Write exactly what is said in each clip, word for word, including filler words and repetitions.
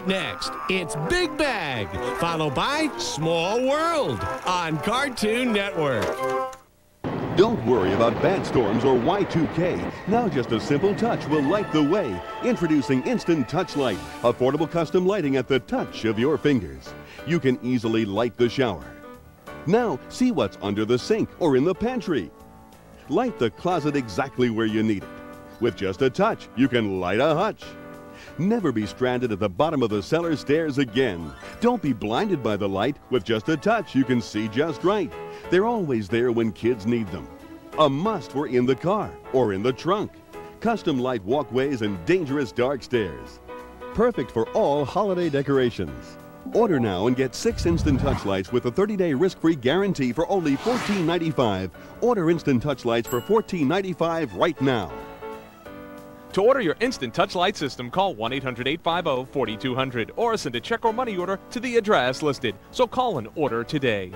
next, it's Big Bag, followed by Small World on Cartoon Network. Don't worry about bad storms or Y two K. Now just a simple touch will light the way. Introducing Instant Touch Light, affordable custom lighting at the touch of your fingers. You can easily light the shower. Now see what's under the sink or in the pantry. Light the closet exactly where you need it. With just a touch, you can light a hutch. Never be stranded at the bottom of the cellar stairs again. Don't be blinded by the light. With just a touch, you can see just right. They're always there when kids need them. A must for in the car or in the trunk. Custom light walkways and dangerous dark stairs. Perfect for all holiday decorations. Order now and get six Instant Touch Lights with a thirty day risk-free guarantee for only fourteen ninety-five. Order Instant Touch Lights for fourteen ninety-five right now. To order your Instant Touch Light system, call one eight hundred, eight five zero, four two zero zero or send a check or money order to the address listed. So call and order today.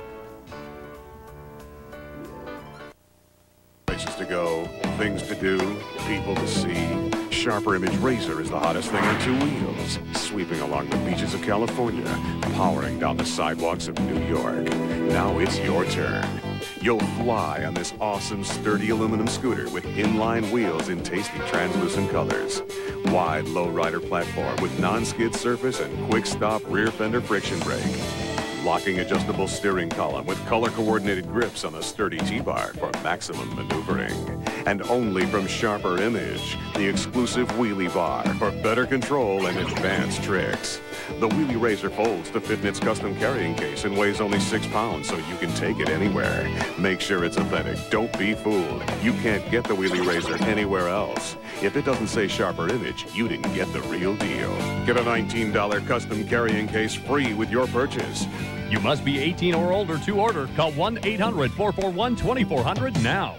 Places to go, things to do, people to see. Sharper Image Razor is the hottest thing on two wheels. Sweeping along the beaches of California, powering down the sidewalks of New York. Now it's your turn. You'll fly on this awesome, sturdy aluminum scooter with inline wheels in tasty translucent colors. Wide lowrider platform with non-skid surface and quick-stop rear fender friction brake. Locking adjustable steering column with color-coordinated grips on the sturdy T-bar for maximum maneuvering. And only from Sharper Image, the exclusive wheelie bar for better control and advanced tricks. The Wheelie Razor folds to fit in its custom carrying case and weighs only six pounds, so you can take it anywhere. Make sure it's authentic. Don't be fooled. You can't get the Wheelie Razor anywhere else. If it doesn't say Sharper Image, you didn't get the real deal. Get a nineteen dollar custom carrying case free with your purchase. You must be eighteen or older to order. Call one eight hundred, four four one, two four zero zero now.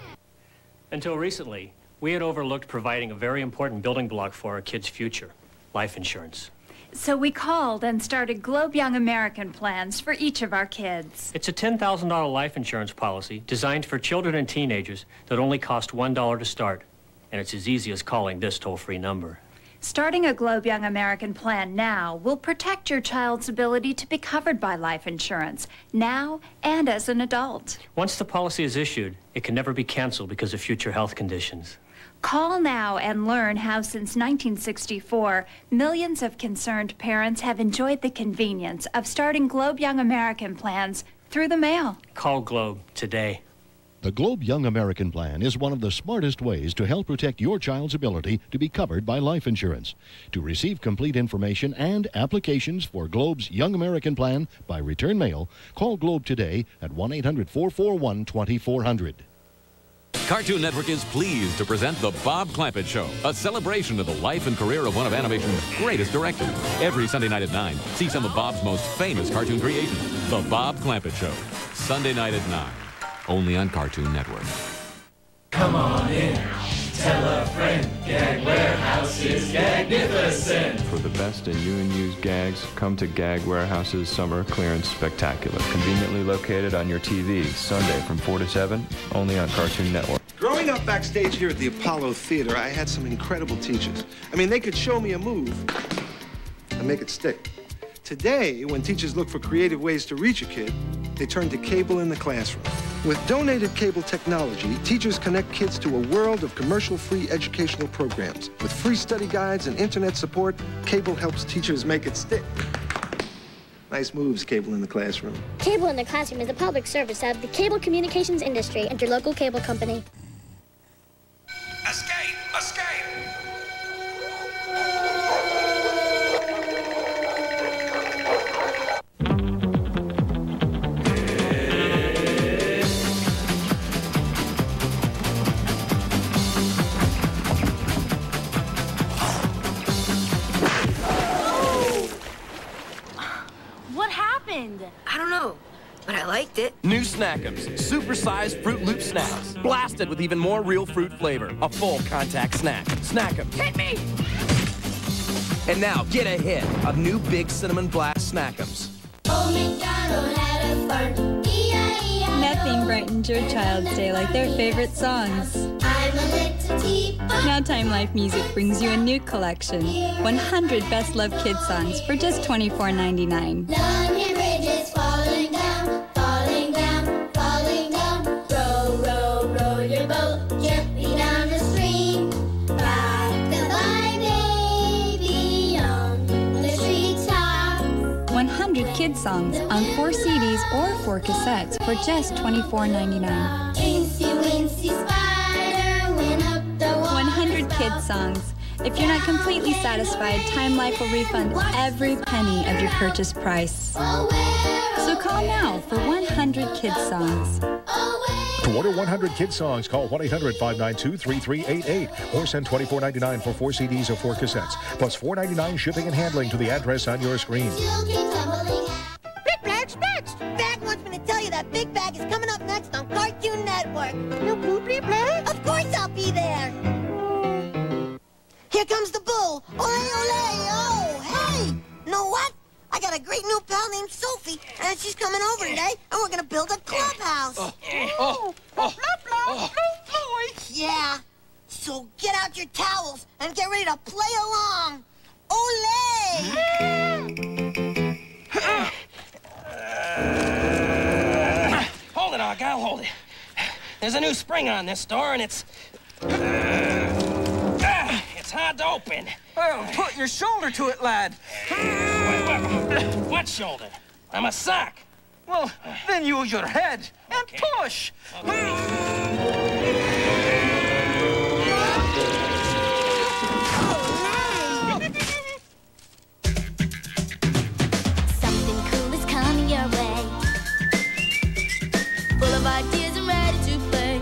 Until recently, we had overlooked providing a very important building block for our kids' future, life insurance. So we called and started Globe Young American plans for each of our kids. It's a ten thousand dollar life insurance policy designed for children and teenagers that only cost one dollar to start. And it's as easy as calling this toll-free number. Starting a Globe Young American plan now will protect your child's ability to be covered by life insurance, now and as an adult. Once the policy is issued, it can never be canceled because of future health conditions. Call now and learn how since nineteen sixty-four, millions of concerned parents have enjoyed the convenience of starting Globe Young American plans through the mail. Call Globe today. The Globe Young American Plan is one of the smartest ways to help protect your child's ability to be covered by life insurance. To receive complete information and applications for Globe's Young American Plan by return mail, call Globe today at one eight hundred, four four one, two four zero zero. Cartoon Network is pleased to present The Bob Clampett Show, a celebration of the life and career of one of animation's greatest directors. Every Sunday night at nine, see some of Bob's most famous cartoon creations. The Bob Clampett Show, Sunday night at nine, only on Cartoon Network. Come on in, tell a friend, Gag Warehouse is Gagnificent. For the best in new and used gags, come to Gag Warehouse's Summer Clearance Spectacular. Conveniently located on your T V, Sunday from four to seven, only on Cartoon Network. Growing up backstage here at the Apollo Theater, I had some incredible teachers. I mean, they could show me a move and make it stick. Today, when teachers look for creative ways to reach a kid, they turn to cable in the classroom. With donated cable technology, teachers connect kids to a world of commercial-free educational programs. With free study guides and internet support, cable helps teachers make it stick. Nice moves, Cable in the Classroom. Cable in the Classroom is a public service of the cable communications industry and your local cable company. Escape! Escape! I don't know, but I liked it. New Snack'ems, supersized Fruit Loop snacks, blasted with even more real fruit flavor. A full contact snack. Snack'ems. Hit me! And now, get a hit of new Big Cinnamon Blast Snack'ems. Old MacDonald had a farm, E I E I O. Nothing brightens your child's day like their favorite songs. I'm a little teapot. Now Time Life Music brings you a new collection, one hundred Best Loved Kids songs for just twenty-four ninety-nine. London Bridge is falling down, falling down, falling down. Row, row, row your boat gently down the stream. Rock-a-bye, baby, on the treetops. one hundred kids songs on four C Ds or four cassettes for just twenty-four ninety-nine. Incy Wincy Spider went up the one hundred kids songs. If you're not completely satisfied, Time Life will refund every penny of your purchase price. So call now for one hundred kids songs. To order one hundred kids songs, call one eight hundred, five nine two, three three eight eight or send twenty-four ninety-nine for four C Ds or four cassettes, plus four ninety-nine shipping and handling to the address on your screen. Big Bag, next! Bag wants me to tell you that Big Bag is coming up next on Cartoon Network. No Bloopy Bag? Of course I'll be there! Here comes the bull! Ole, ole, oh, hey! Know what? I got a great new pal named Sophie, and she's coming over today, and we're gonna build a clubhouse. Oh, oh, oh, oh, oh. Yeah. So get out your towels and get ready to play along. Ole! Hold it, Arg, I'll hold it. There's a new spring on this door, and it's... Uh, it's hard to open. Well, put your shoulder to it, lad. What shoulder? I'm a sock. Well, then use your head and Okay. push. Something cool is coming your way. Full of ideas and ready to play.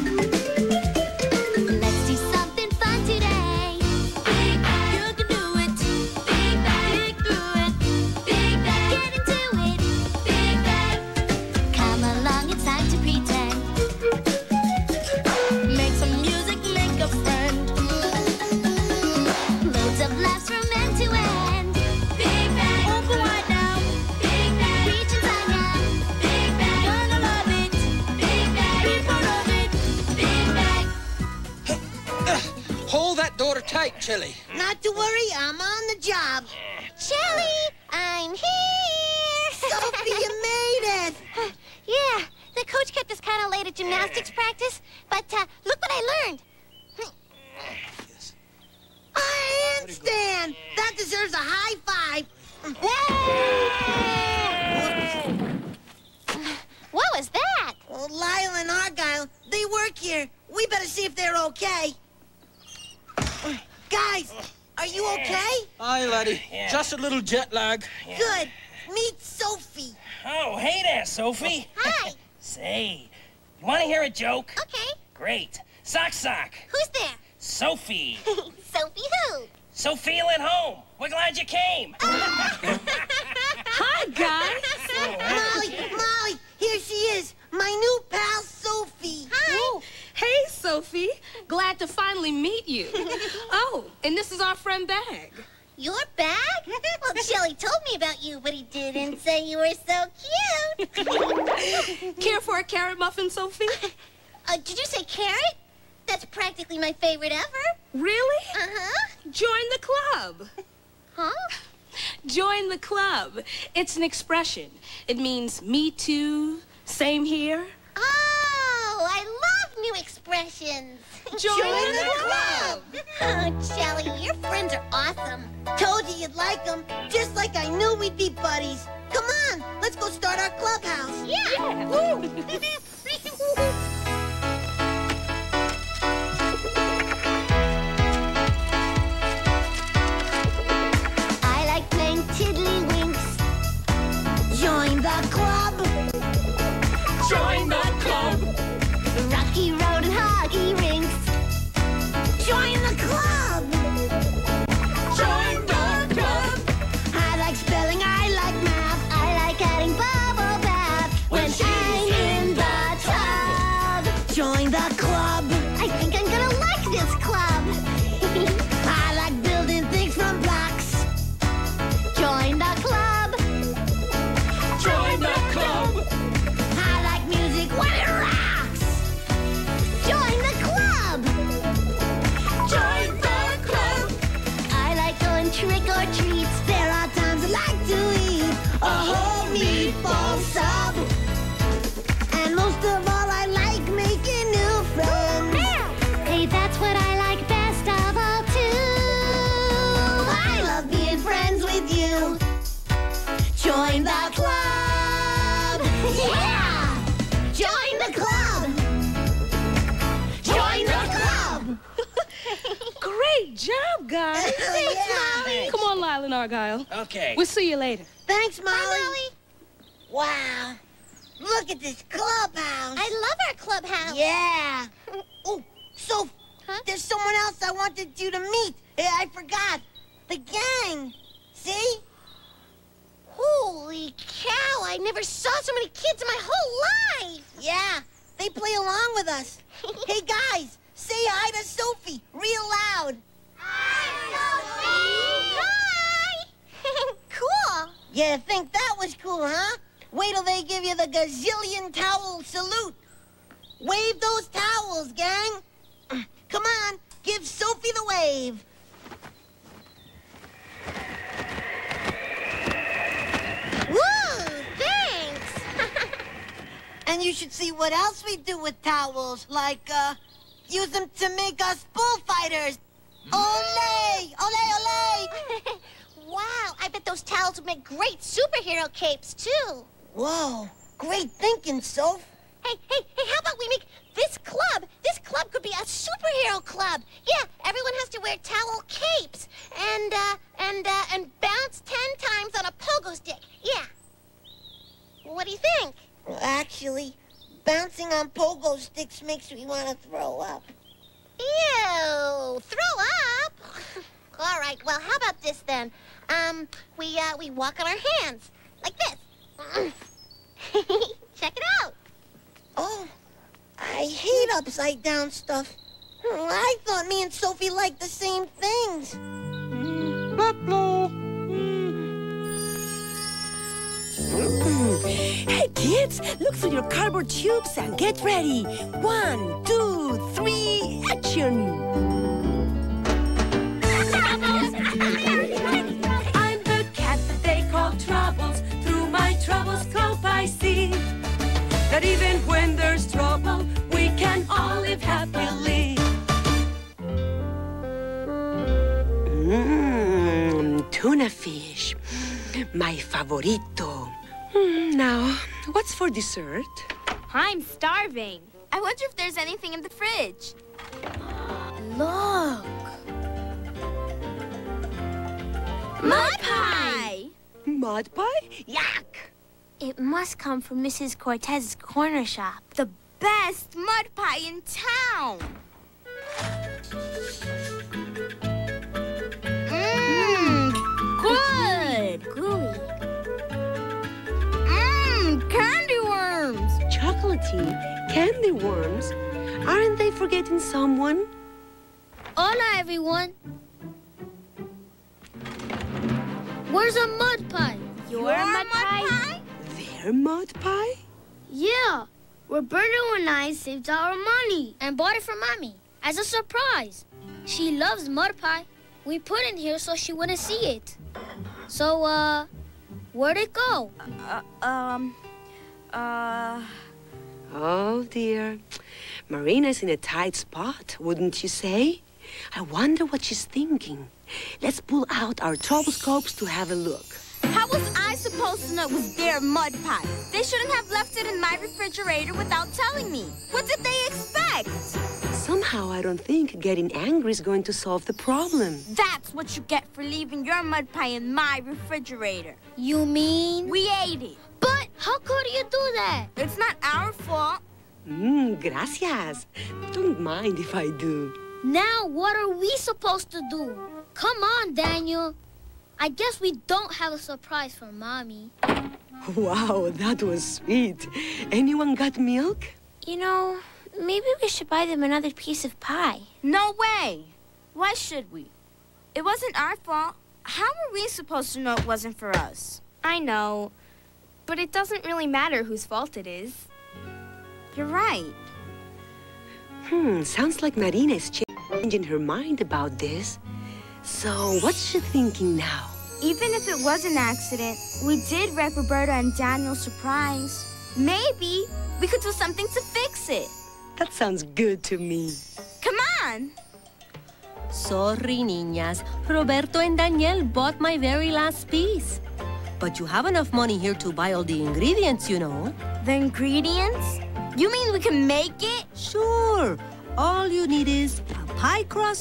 Let's do something fun today. Big Bag, you can do it. Big Bag, dig through it. Big Bag, get into it. Big Bag, come along, it's time to pretend. Make some music, make a friend. Loads of laughs from end to end. Big Bag, open wide now. Big Bag, reach inside now. Big Bag, gonna love it. Big Bag, be part of it. Big Bag. Hold that door tight, Chili. Not to worry, I'm on the job. Shelly, I'm here. Sophie, you made it. Yeah, the coach kept us kind of late at gymnastics practice, but uh, look what I learned. A handstand! That deserves a high five. What was that? Well, Lyle and Argyle, they work here. We better see if they're okay. Guys, are you okay? Aye, laddie. Yeah. Just a little jet lag. Good. Meet Sophie. Oh, hey there, Sophie. Hi. Say, you want to hear a joke? Okay. Great. Sock, sock. Who's there? Sophie. Sophie who? So feel at home. We're glad you came. Hi, guys. Molly, Molly, here she is. My new pal, Sophie. Hi. Hey, Sophie. Glad to finally meet you. Oh, and this is our friend Bag. Your bag? Well, Shelly told me about you, but he didn't say you were so cute. Care for a carrot muffin, Sophie? Uh, did you say carrot? That's practically my favorite ever. Really? Uh-huh. Join the club. Huh? Join the club. It's an expression. It means me too, same here. Oh, I love new expressions. Join the club. Oh, Shelly, your friends are awesome. Told you you'd like them, just like I knew we'd be buddies. Come on, let's go start our clubhouse. Yeah. Woo. I like playing tiddlywinks. Join the club. Join the club. Rocky Road and hockey rinks. Join the club. Join the club. I like spelling, I like math. I like adding bubble bath When she's in the Great job, guys. Thanks, Molly. Come on, Lyle and Argyle. Okay. We'll see you later. Thanks, Molly. Bye, Molly. Wow. Look at this clubhouse. I love our clubhouse. Yeah. Oh, so huh? There's someone else I wanted you to meet. Yeah, I forgot. The gang. See? Holy cow, I never saw so many kids in my whole life. Yeah, they play along with us. Hey, guys, say hi to Sophie real loud. Hi, Sophie. Hi. Cool. Yeah, think that was cool, huh? Wait till they give you the gazillion towel salute. Wave those towels, gang. Come on, give Sophie the wave. Woo, thanks. And you should see what else we do with towels, like, uh, use them to make us bullfighters. Ole! Ole, ole! Wow, I bet those towels would make great superhero capes, too. Whoa, great thinking, Soph. Hey, hey, hey, how about we make this club? This club could be a superhero club. Yeah, everyone has to wear towel capes and, uh, and, uh, and bounce ten times on a pogo stick. Yeah. What do you think? Well, actually, bouncing on pogo sticks makes me want to throw up. Ew, throw up? All right, well, how about this then? Um, we, uh, we walk on our hands, like this. Check it out. Oh, I hate upside-down stuff. I thought me and Sophie liked the same things. Hey, kids, look through your cardboard tubes and get ready. One, two, three, action! I'm the cat that they call Troubles. Through my troubles cope I see that even when there's trouble, we can all live happily. Mmm, tuna fish. My favorito. Mm, now, what's for dessert? I'm starving. I wonder if there's anything in the fridge. Look. Mud pie! Mud pie? Yuck! It must come from Missus Cortez's corner shop. The best mud pie in town! Mmm, good! Gooey. Mmm, candy worms! Chocolatey candy worms. Aren't they forgetting someone? Hola, everyone. Where's a mud pie? Your Your mud mud pie? Their mud pie? Yeah. Roberto and I saved our money and bought it for Mommy as a surprise. She loves mud pie. We put it here so she wouldn't see it. So, uh, where'd it go? Uh, um, uh... Oh, dear. Marina's in a tight spot, wouldn't you say? I wonder what she's thinking. Let's pull out our troublescopes to have a look. How was I supposed to know it was their mud pie? They shouldn't have left it in my refrigerator without telling me. What did they expect? Somehow I don't think getting angry is going to solve the problem. That's what you get for leaving your mud pie in my refrigerator. You mean? We ate it. But how could you do that? It's not our fault. Mmm, gracias. Don't mind if I do. Now what are we supposed to do? Come on, Daniel. I guess we don't have a surprise for Mommy. Wow, that was sweet. Anyone got milk? You know, maybe we should buy them another piece of pie. No way. Why should we? It wasn't our fault. How were we supposed to know it wasn't for us? I know, but it doesn't really matter whose fault it is. You're right. Hmm, sounds like Marina is changing her mind about this. So, what's she thinking now? Even if it was an accident, we did wreck Roberta and Daniel's surprise. Maybe we could do something to fix it. That sounds good to me. Come on! Sorry, niñas. Roberto and Daniel bought my very last piece. But you have enough money here to buy all the ingredients, you know. The ingredients? You mean we can make it? Sure. All you need is a pie crust,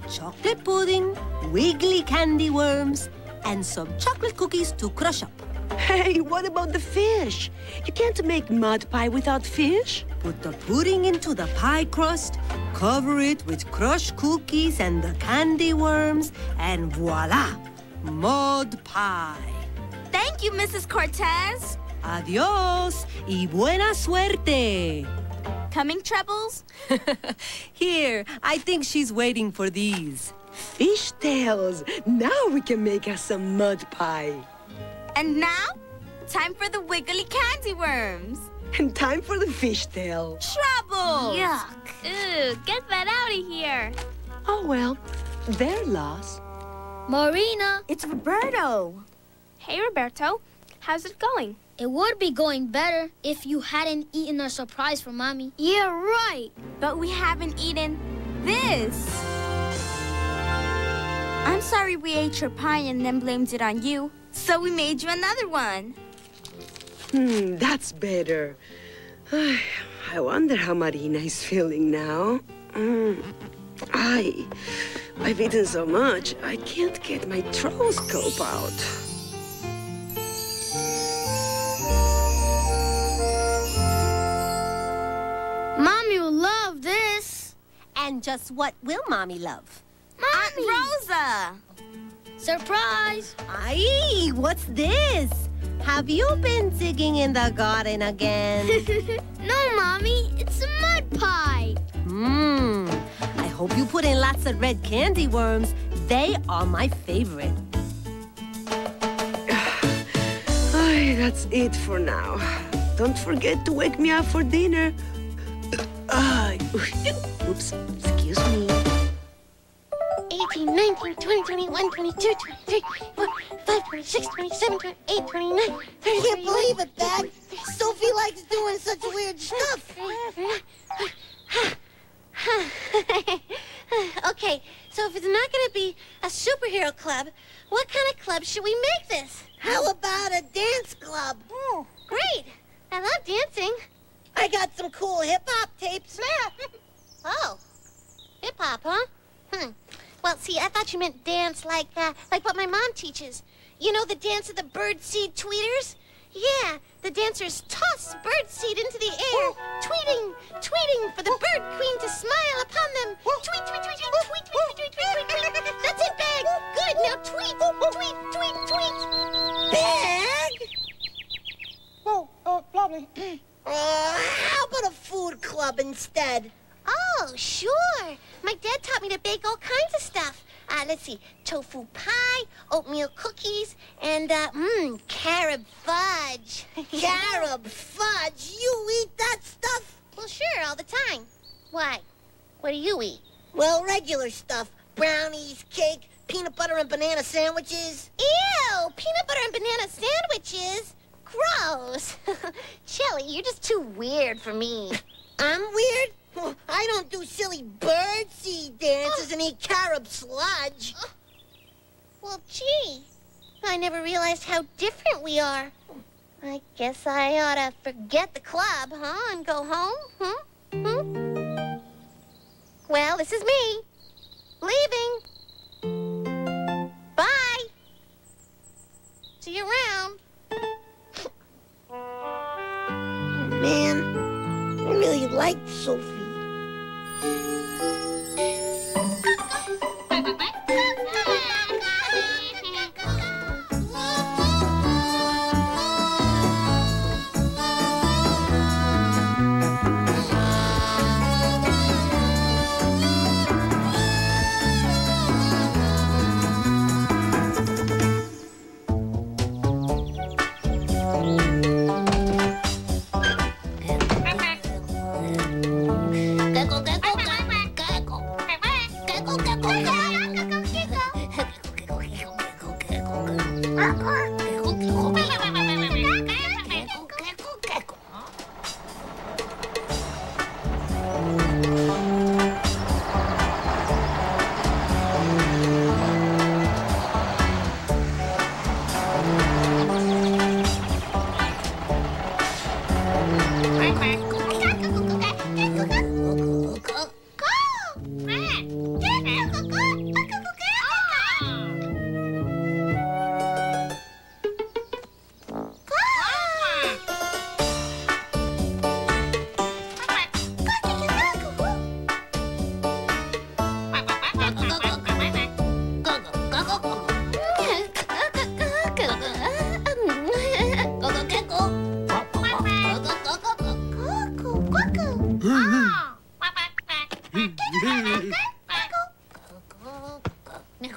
chocolate pudding, wiggly candy worms, and some chocolate cookies to crush up. Hey, what about the fish? You can't make mud pie without fish. Put the pudding into the pie crust, cover it with crushed cookies and the candy worms, and voila! Mud pie. Thank you, Missus Cortez. Adios y buena suerte. Coming, Trebles? Here, I think she's waiting for these. Fish tails. Now we can make us some mud pie. And now, time for the wiggly candy worms. And time for the fish tail. Trouble! Yuck. Ooh, get that out of here. Oh, well, their loss. Marina. It's Roberto. Hey, Roberto. How's it going? It would be going better if you hadn't eaten our surprise for Mommy. Yeah, right. But we haven't eaten this. I'm sorry we ate your pie and then blamed it on you. So we made you another one. Hmm, that's better. I wonder how Marina is feeling now. Mm. I, I've eaten so much, I can't get my troscope out. Mommy will love this. And just what will Mommy love? Mommy! Aunt Rosa! Surprise! Aye, what's this? Have you been digging in the garden again? No, Mommy, it's a mud pie. Mmm, I hope you put in lots of red candy worms. They are my favorite. Ay, that's it for now. Don't forget to wake me up for dinner. Ay, oops, excuse me. eighteen, nineteen, twenty, twenty-one, twenty-two, twenty-three, twenty-four, twenty-six, twenty-seven, twenty-eight, twenty-nine, thirty. I can't believe it, Dad. Sophie likes doing such weird stuff. Okay, so if it's not going to be a superhero club, what kind of club should we make this? How about a dance club? Oh, great. I love dancing. I got some cool hip-hop tapes. Oh, hip-hop, huh? Hmm. Well, see, I thought you meant dance like, uh, like what my mom teaches. You know the dance of the birdseed tweeters? Yeah, the dancers toss birdseed into the air, tweeting, tweeting for the bird queen to smile upon them. Tweet, tweet, tweet, tweet, tweet, tweet, tweet, tweet, tweet, tweet. That's it, Bag. Good, now tweet, tweet, tweet, tweet. Bag? Oh, uh, lovely. Uh, how about a food club instead? Oh, sure. My dad taught me to bake all kinds of stuff. Uh, let's see, tofu pie, oatmeal cookies, and, uh, mmm, carob fudge. Carob fudge? You eat that stuff? Well, sure, all the time. Why? What do you eat? Well, regular stuff. Brownies, cake, peanut butter and banana sandwiches. Ew! Peanut butter and banana sandwiches? Gross. Shelly, you're just too weird for me. I'm weird? Well, I don't do silly birdseed dances and eat carob sludge. Well, gee, I never realized how different we are. I guess I ought to forget the club, huh, and go home, hmm? Hmm? Well, this is me. Leaving. Bye. See you around. Man, I really liked Sophie.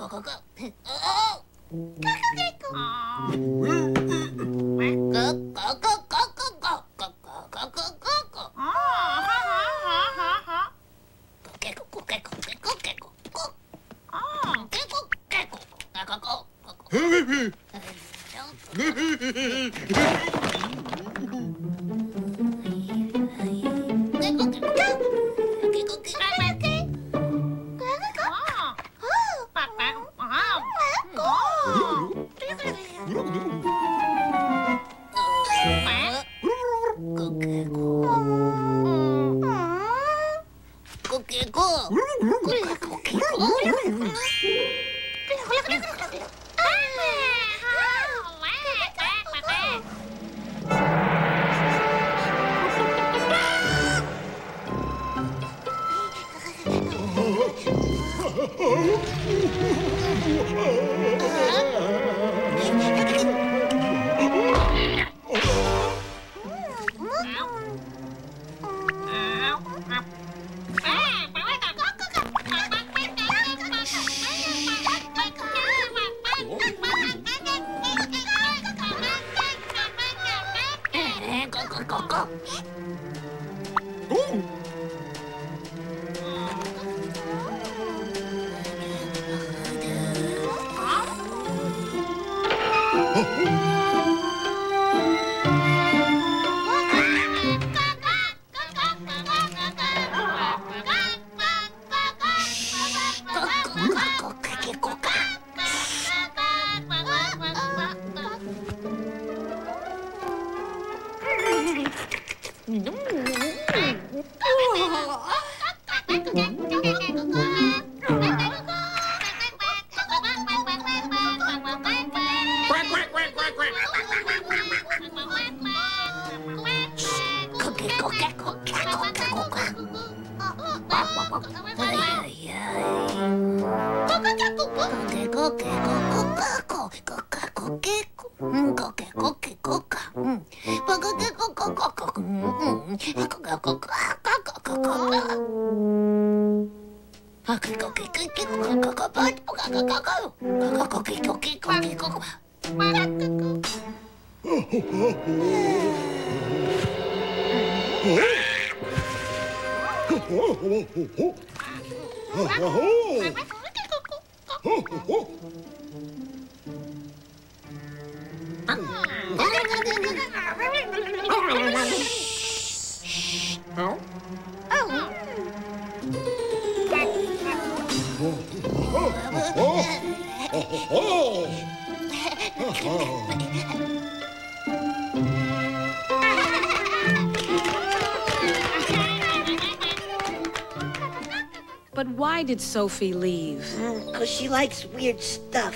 But why did Sophie leave? Because she likes weird stuff.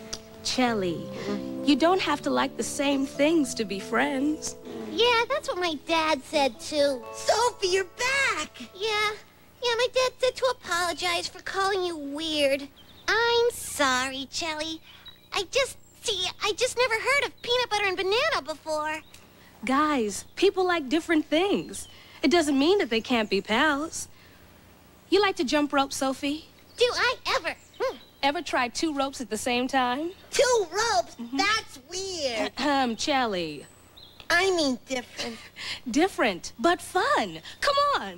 Chelly, you don't have to like the same things to be friends. Yeah, that's what my dad said, too. Sophie, you're back! Yeah. Yeah, my dad said to apologize for calling you weird. I'm sorry, Chelly. I just, see, I just never heard of peanut butter and banana before. Guys, people like different things. It doesn't mean that they can't be pals. You like to jump rope, Sophie? Do I ever? Hmm. Ever try two ropes at the same time? Two ropes? Mm-hmm. That's weird. Um, Chelly. I mean different. Different, but fun. Come on.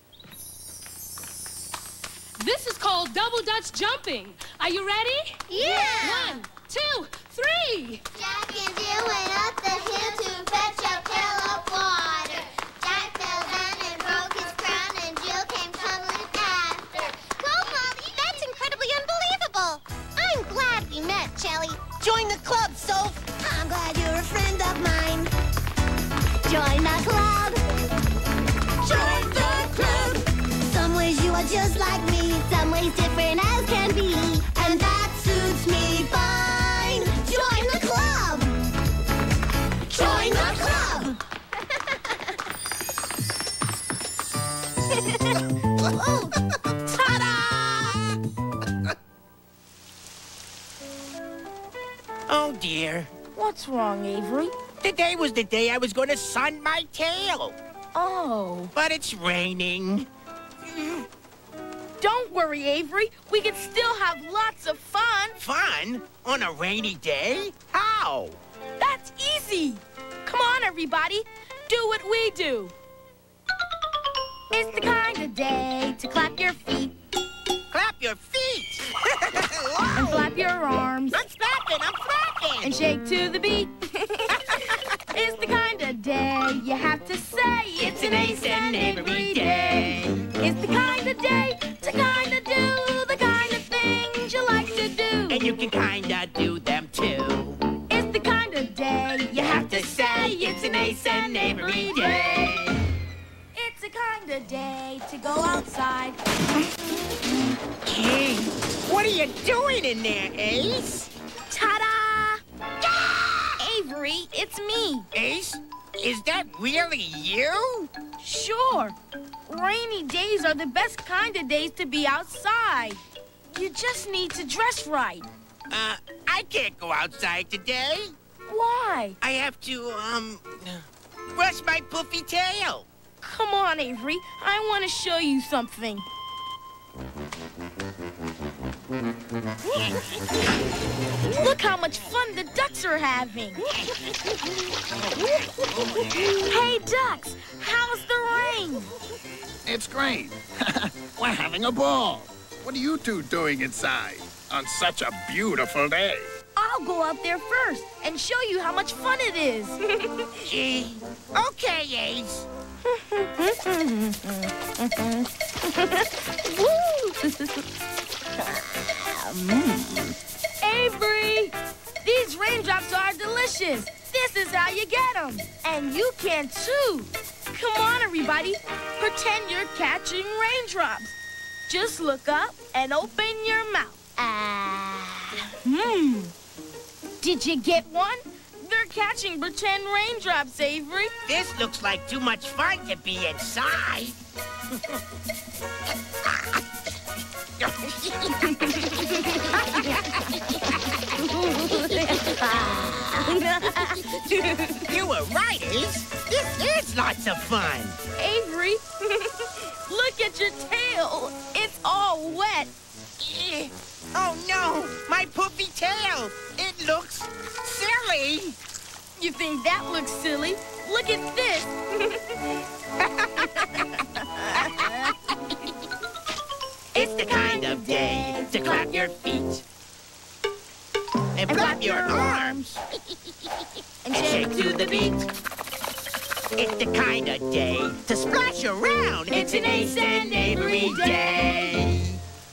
This is called double Dutch jumping. Are you ready? Yeah. One, two, three. Jack and Jill went up the hill to fetch a pail of water. Jack fell down and broke his crown, and Jill came tumbling after. Go, Molly. That's incredibly unbelievable. I'm glad we met, Chelly. Join the club, Soph. I'm glad you're a friend of mine. Join the club. Join the club. Some ways you are just like me, some ways different as can be, and that suits me fine. Join the club. Join the club. Oh, ta-da! Oh, dear. What's wrong, Avery? Today was the day I was going to sun my tail. Oh. But it's raining. Don't worry, Avery. We can still have lots of fun. Fun? On a rainy day? How? That's easy. Come on, everybody. Do what we do. It's the kind of day to clap your feet. Clap your feet! And flap your arms. I'm flapping, I'm flapping! And shake to the beat. It's the kind of day you have to say it's an ace and every day. It's the kind of day to kind of do the kind of things you like to do. And you can kind of do them too. It's the kind of day you have to say it's an ace and every day. It's the kind of day to go outside. Gee, what are you doing in there, Ace? Ta-da! Avery, it's me. Ace? Is that really you? Sure. Rainy days are the best kind of days to be outside. You just need to dress right. Uh, I can't go outside today. Why? I have to, um, brush my puffy tail. Come on, Avery. I want to show you something. Look how much fun the ducks are having. Hey, ducks, how's the rain? It's great. We're having a ball. What are you two doing inside on such a beautiful day? I'll go out there first and show you how much fun it is. Gee, okay, Ace. Avery, these raindrops are delicious. This is how you get them. And you can too. Come on, everybody. Pretend you're catching raindrops. Just look up and open your mouth. Ah. Hmm. Did you get one? They're catching pretend raindrops, Avery. This looks like too much fun to be inside. You were right, Ace. This is lots of fun. Avery, look at your tail. It's all wet. Oh, no. My poopy tail. It looks silly. You think that looks silly? Look at this. It's the kind of day to clap your feet and flap your arms and shake to the beat. It's the kind of day to splash around. It's an ace and every day.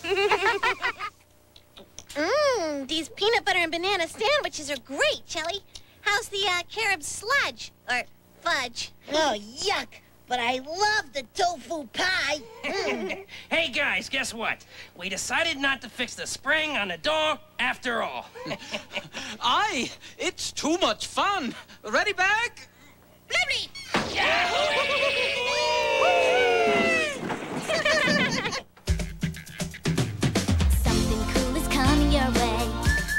Mmm, these peanut butter and banana sandwiches are great, Shelly. How's the uh, carob sludge? Or fudge? Oh, yuck. But I love the tofu pie. Mm. Hey, guys, guess what? We decided not to fix the spring on the door after all. Aye, it's too much fun. Ready, back? Blibby! Something cool is coming your way.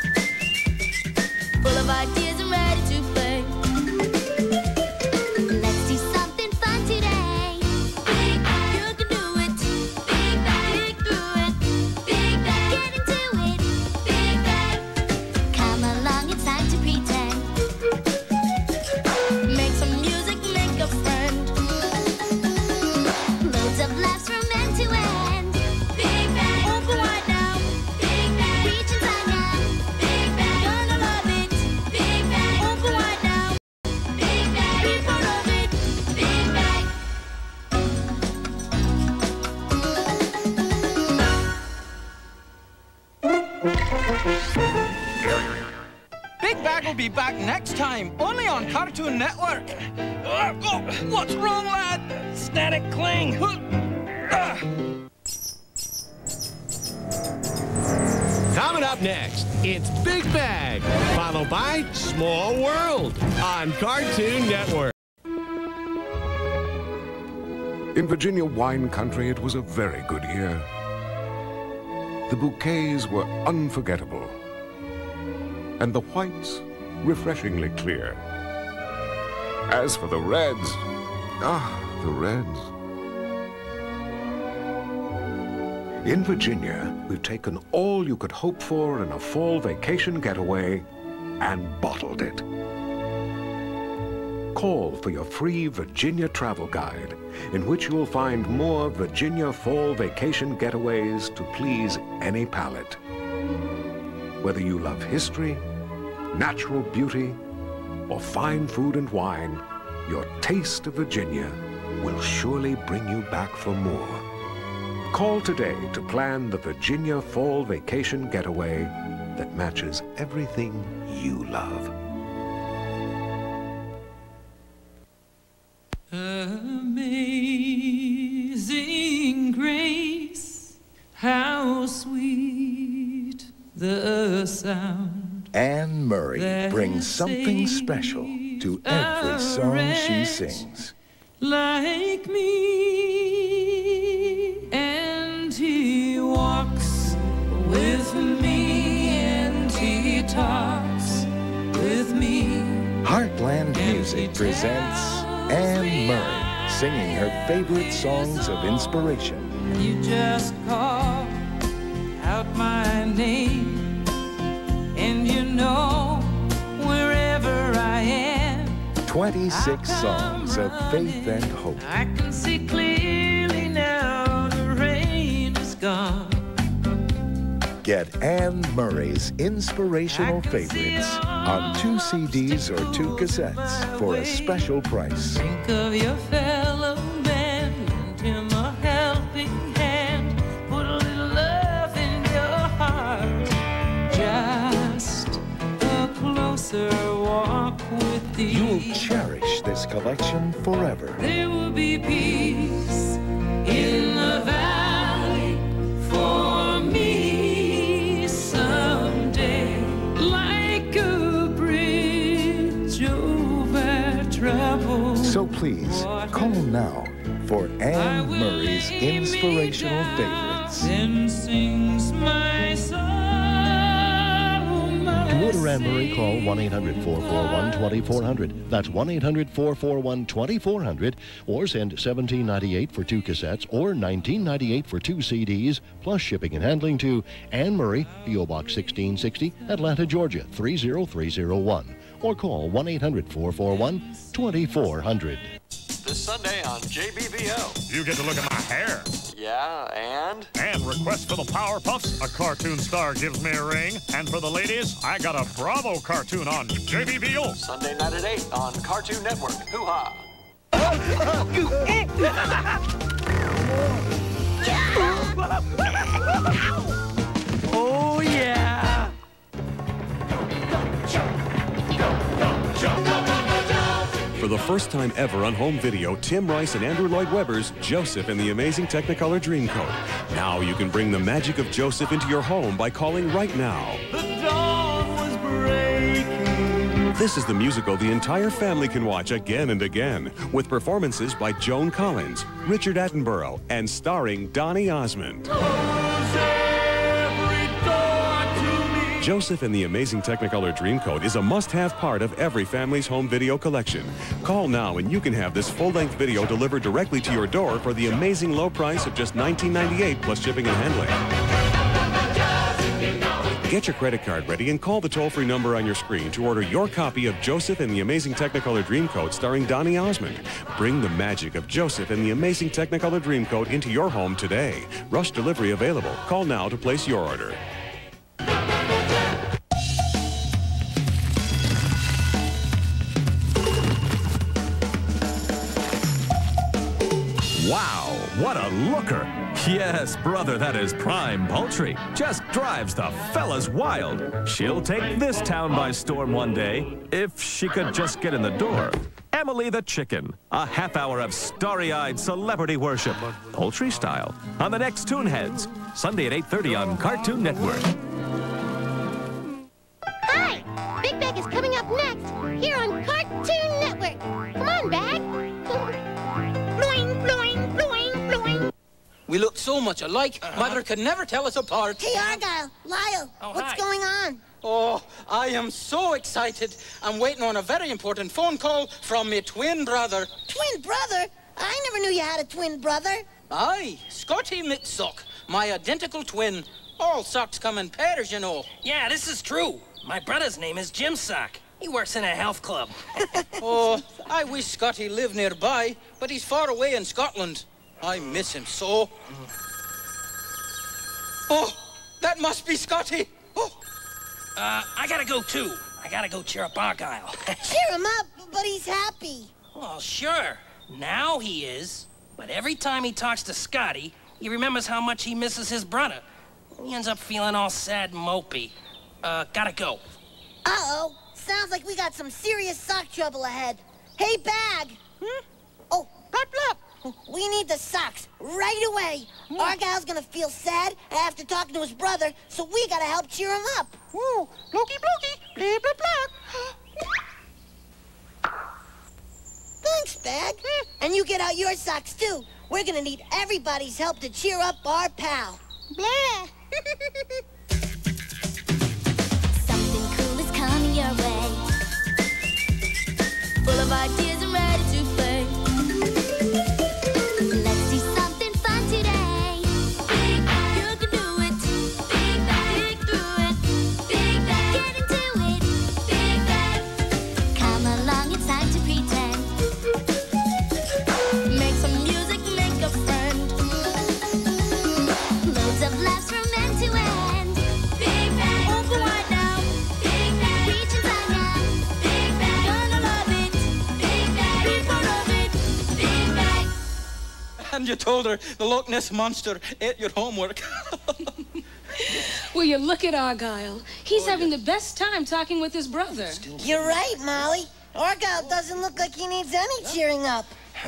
Full of ideas and ready to play. Let's do something fun today. Big Bang. You can do it. Big Bang. Dig through it. Big Bang. Get into it. Big Bang. Come along, it's time to pretend. Make some music, make a friend. Loads of laughs from end to end. Big Bang. Open wide now. Big Bang. Reach inside now. Big Bang. Gonna love it. Big Bang. Open wide now. Big Bang. Be part of it. Big Bang. Big Bag will be back next time, only on Cartoon Network. Uh, oh, what's wrong, lad? Static cling. Ah. Coming up next, it's Big Bag, followed by Small World on Cartoon Network. In Virginia wine country, it was a very good year. The bouquets were unforgettable, and the whites refreshingly clear. As for the reds, ah, the reds. In Virginia, we've taken all you could hope for in a fall vacation getaway and bottled it. Call for your free Virginia travel guide, in which you'll find more Virginia fall vacation getaways to please any palate. Whether you love history, natural beauty, or fine food and wine, your taste of Virginia will surely bring you back for more. Call today to plan the Virginia Fall Vacation Getaway that matches everything you love. Amazing grace, how sweet the sound. Anne Murray brings something special to every song she sings. Like me, and he walks with me, and he talks with me. Heartland Music presents Anne Murray singing her favorite songs of inspiration. You just call out my name, and you know wherever I am. twenty-six songs of faith and hope. I can see clearly now the rain is gone. Get Anne Murray's inspirational favorites on two C Ds or two cassettes for a special price. Think of your fellow man, lend him a helping hand, put a little love in your heart. Just a closer walk with thee. You'll cherish this collection forever. There will be peace in the valley for me someday, like a bridge over troubled. So please, call now for Anne Murray's inspirational favorites. Then sings my soul. To order Anne Murray, call one eight hundred, four four one, two four zero zero. That's one eight hundred, four four one, two four zero zero. Or send seventeen ninety-eight for two cassettes or nineteen ninety-eight for two C Ds, plus shipping and handling to Anne Murray, P O Box sixteen sixty, Atlanta, Georgia, three zero three zero one. Or call one eight hundred, four four one, two four zero zero. This Sunday on J B V O. You get to look at my hair. Yeah, and? And request for the Powerpuffs, a cartoon star gives me a ring. And for the ladies, I got a Bravo cartoon on J B V O. Sunday night at eight on Cartoon Network. Hoo-ha! Oh, yeah! For the first time ever on home video, Tim Rice and Andrew Lloyd Webber's Joseph and the Amazing Technicolor Dreamcoat. Now you can bring the magic of Joseph into your home by calling right now. The dawn was breaking. This is the musical the entire family can watch again and again, with performances by Joan Collins, Richard Attenborough, and starring Donny Osmond. Joseph and the Amazing Technicolor Dreamcoat is a must-have part of every family's home video collection. Call now and you can have this full-length video delivered directly to your door for the amazing low price of just nineteen ninety-eight plus shipping and handling. Get your credit card ready and call the toll-free number on your screen to order your copy of Joseph and the Amazing Technicolor Dreamcoat starring Donny Osmond. Bring the magic of Joseph and the Amazing Technicolor Dreamcoat into your home today. Rush delivery available. Call now to place your order. Wow, what a looker. Yes, brother, that is prime poultry. Just drives the fellas wild. She'll take this town by storm one day, if she could just get in the door. Emily the Chicken, a half hour of starry-eyed celebrity worship, poultry style, on the next Toonheads, Sunday at eight thirty on Cartoon Network. Hi! Big Bag is coming up next, here on Cartoon Network. Come on, Bag. Bloing, bloing, bloing, bloing. We look so much alike, uh-huh. Mother could never tell us apart. Hey, Argyle, Lyle, oh, what's hi. going on? Oh, I am so excited. I'm waiting on a very important phone call from my twin brother. Twin brother? I never knew you had a twin brother. Aye, Scotty Mitsock. My identical twin. All socks come in pairs, you know. Yeah, this is true. My brother's name is Jim Sock. He works in a health club. Oh, I wish Scotty lived nearby, but he's far away in Scotland. I miss him so. Oh, that must be Scotty. Oh. Uh, I gotta go too. I gotta go cheer up Argyle. Cheer him up, but he's happy. Well, sure. Now he is. But every time he talks to Scotty, he remembers how much he misses his brother. He ends up feeling all sad and mopey. Uh, gotta go. Uh-oh. Sounds like we got some serious sock trouble ahead. Hey, Bag. Hmm? Oh, Blap Blap. We need the socks right away. Hmm. Argyle's gonna feel sad after talking to his brother, so we gotta help cheer him up. Woo, blokey blokey, blee blap blap. Thanks, Bag. Hmm. And you get out your socks, too. We're gonna need everybody's help to cheer up our pal. Blah. Something cool is coming your way. Full of ideas and ready to play. Let's do something fun today. Big Bang, you can do it. Big Bang, dig through it. Big Bang, get into it. Big Bang, come along, it's time to pretend. Make some music, make a friend. Loads of laughs from end to end. Big Bang, open wide now. Big Bang, reach inside now. Big Bang, gonna love it. Big Bang, be part of it. Big Bang. And you told her the Loch Ness Monster ate your homework. Will you look at Argyle? He's oh, having yeah. the best time talking with his brother. You're right, Molly. Argyle doesn't look like he needs any cheering up.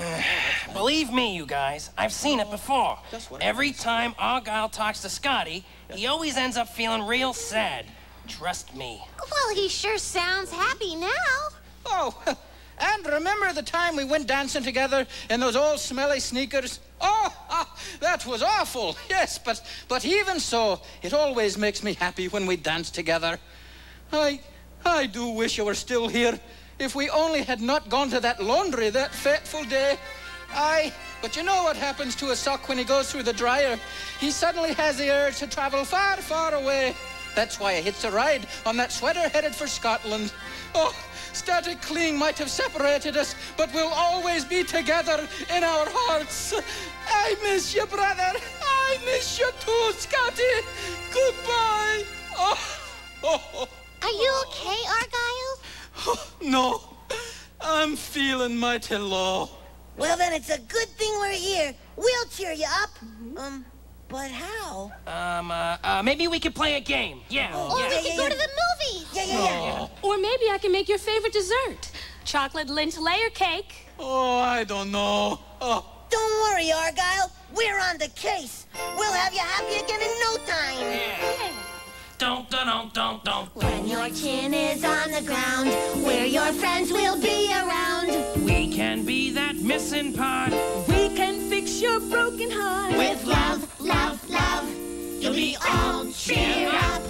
Believe me, you guys, I've seen it before. Every time Argyle talks to Scotty, he always ends up feeling real sad. Trust me. Well, he sure sounds happy now. Oh, and remember the time we went dancing together in those old smelly sneakers? Oh, ah, that was awful. Yes, but but even so, it always makes me happy when we dance together. I I do wish you were still here. If we only had not gone to that laundry that fateful day. Aye, but you know what happens to a sock when he goes through the dryer? He suddenly has the urge to travel far, far away. That's why I hitched a ride on that sweater headed for Scotland. Oh, static cling might have separated us, but we'll always be together in our hearts. I miss you, brother. I miss you too, Scotty. Goodbye. Oh, oh, oh. Are you okay, Argyle? Oh, no, I'm feeling mighty low. Well, then it's a good thing we're here. We'll cheer you up. Um, but how? Um, uh, uh maybe we could play a game. Yeah. Or yeah. we yeah, could yeah, go yeah. to the movies. Yeah, yeah, yeah. Oh. Or maybe I can make your favorite dessert. Chocolate lint layer cake. Oh, I don't know. Oh. Don't worry, Argyle. We're on the case. We'll have you happy again in no time. Yeah. Don't, don't, don't, don't. When your chin is on the ground, where your friends will be around. We can be that missing part. We can fix your broken heart. With love, love, love, you'll be all cheered up.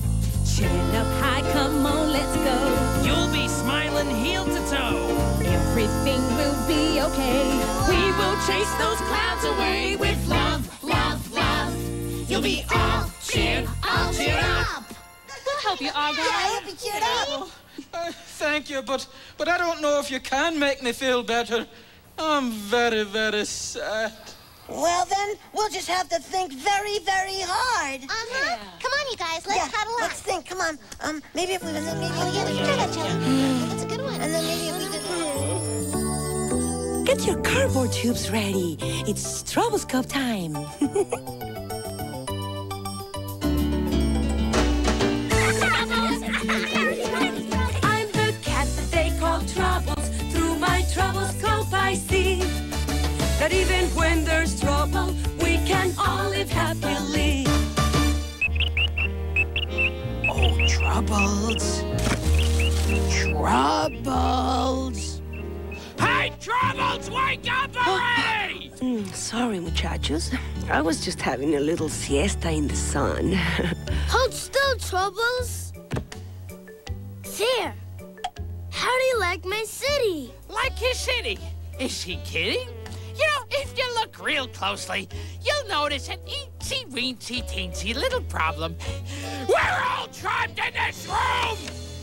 Chin up high, come on, let's go. You'll be smiling heel to toe. Everything will be okay. We will chase those clouds away. With love, love, love, you'll be all cheered, all cheered up. We'll help you, Argyle. Yeah, I hope you cheered up. Oh, uh, thank you, but but I don't know if you can make me feel better. I'm very, very sad. Well, then, we'll just have to think very, very hard. Uh-huh. Yeah. Come on, you guys. Let's yeah, cuddle up. Let's think. Come on. Um, maybe if we was maybe Oh, yeah, we can try that, Jelly. That's a good one. And then maybe if we could... Get your cardboard tubes ready. It's Troublescope time. I'm the cat that they call Troubles. Through my troublescope I see that even when there's trouble, we can all live happily. Oh, Troubles. Troubles. Hey, Troubles, wake up already! Mm, sorry, muchachos. I was just having a little siesta in the sun. Hold still, Troubles. There. How do you like my city? Like his city? Is he kidding? You know, if you look real closely, you'll notice an eensy-weensy teensy little problem. We're all trapped in this room!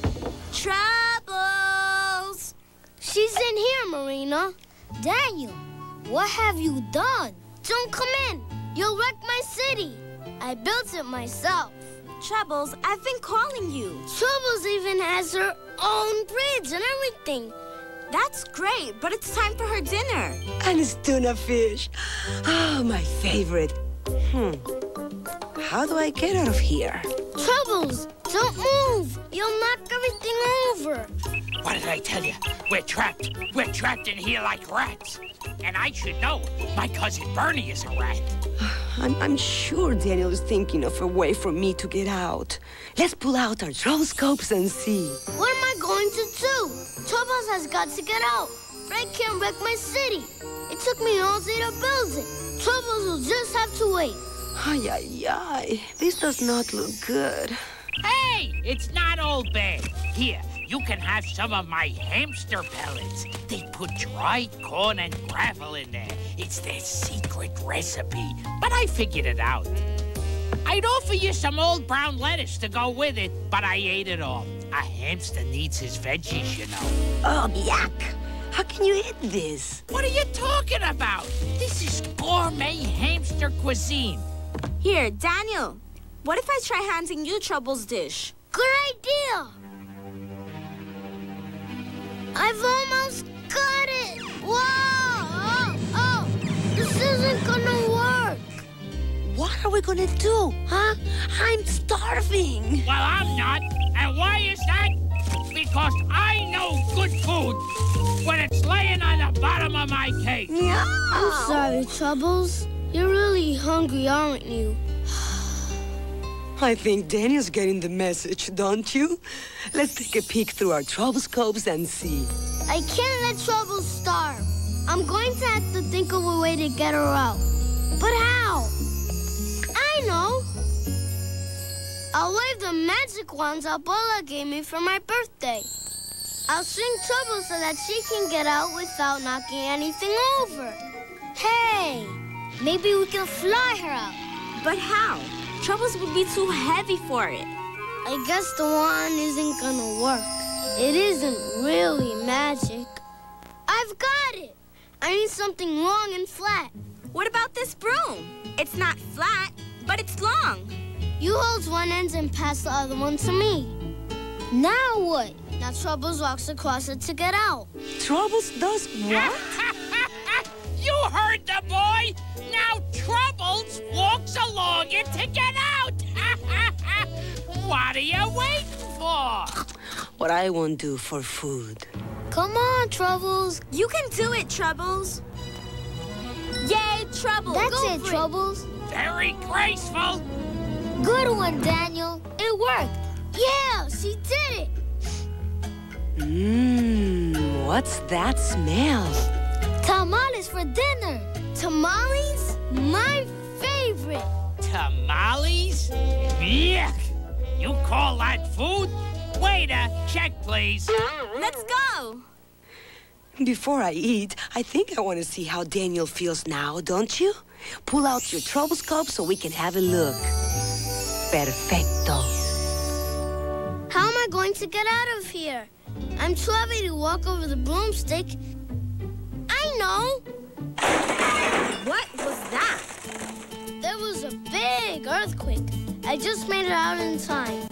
Troubles! She's in here, Marina. Daniel, what have you done? Don't come in. You'll wreck my city. I built it myself. Troubles, I've been calling you. Troubles even has her own bridge and everything. That's great, but it's time for her dinner. And it's tuna fish. Oh, my favorite. Hmm. How do I get out of here? Troubles, don't move. You'll knock everything over. What did I tell you? We're trapped. We're trapped in here like rats. And I should know. My cousin Bernie is a rat. I'm, I'm sure Daniel is thinking of a way for me to get out. Let's pull out our troublescopes and see. What am I going to do? Troubles has got to get out. Fred can't wreck my city. It took me all day to build it. Troubles will just have to wait. Ay, ay, ay. This does not look good. Hey, it's not all bad. Here, you can have some of my hamster pellets. They put dried corn and gravel in there. It's their secret recipe, but I figured it out. I'd offer you some old brown lettuce to go with it, but I ate it all. A hamster needs his veggies, you know. Oh, yuck. How can you eat this? What are you talking about? This is gourmet hamster cuisine. Here, Daniel. What if I try handing you Troubles' dish? Good idea. I've almost got it. Whoa! Oh, oh. This isn't gonna work. What are we gonna do, huh? I'm starving. Well, I'm not. And why is that? Because I know good food when it's laying on the bottom of my cake. Yeah. I'm sorry, Troubles. You're really hungry, aren't you? I think Daniel's getting the message, don't you? Let's take a peek through our troublescopes and see. I can't let Troubles starve. I'm going to have to think of a way to get her out. But how? I know. I'll wave the magic wands Abuela gave me for my birthday. I'll swing Troubles so that she can get out without knocking anything over. Hey, maybe we can fly her out. But how? Troubles would be too heavy for it. I guess the wand isn't gonna work. It isn't really magic. I've got it! I need something long and flat. What about this broom? It's not flat, but it's long. You hold one end and pass the other one to me. Now what? Now Troubles walks across it to get out. Troubles does what? You heard the boy! Now Troubles walks along it to get out! What are you waiting for? What I won't do for food. Come on, Troubles. You can do it, Troubles. Yay, Troubles. That's Go it, Troubles. Very graceful. Good one, Daniel. It worked. Yeah, she did it. Mmm, what's that smell? Tamales for dinner. Tamales? My favorite. Tamales? Yuck! You call that food? Waiter, check, please. Let's go. Before I eat, I think I want to see how Daniel feels now, don't you? Pull out your troublescope so we can have a look. Perfecto. How am I going to get out of here? I'm too heavy to walk over the broomstick. I know. What was that? There was a big earthquake. I just made it out in time.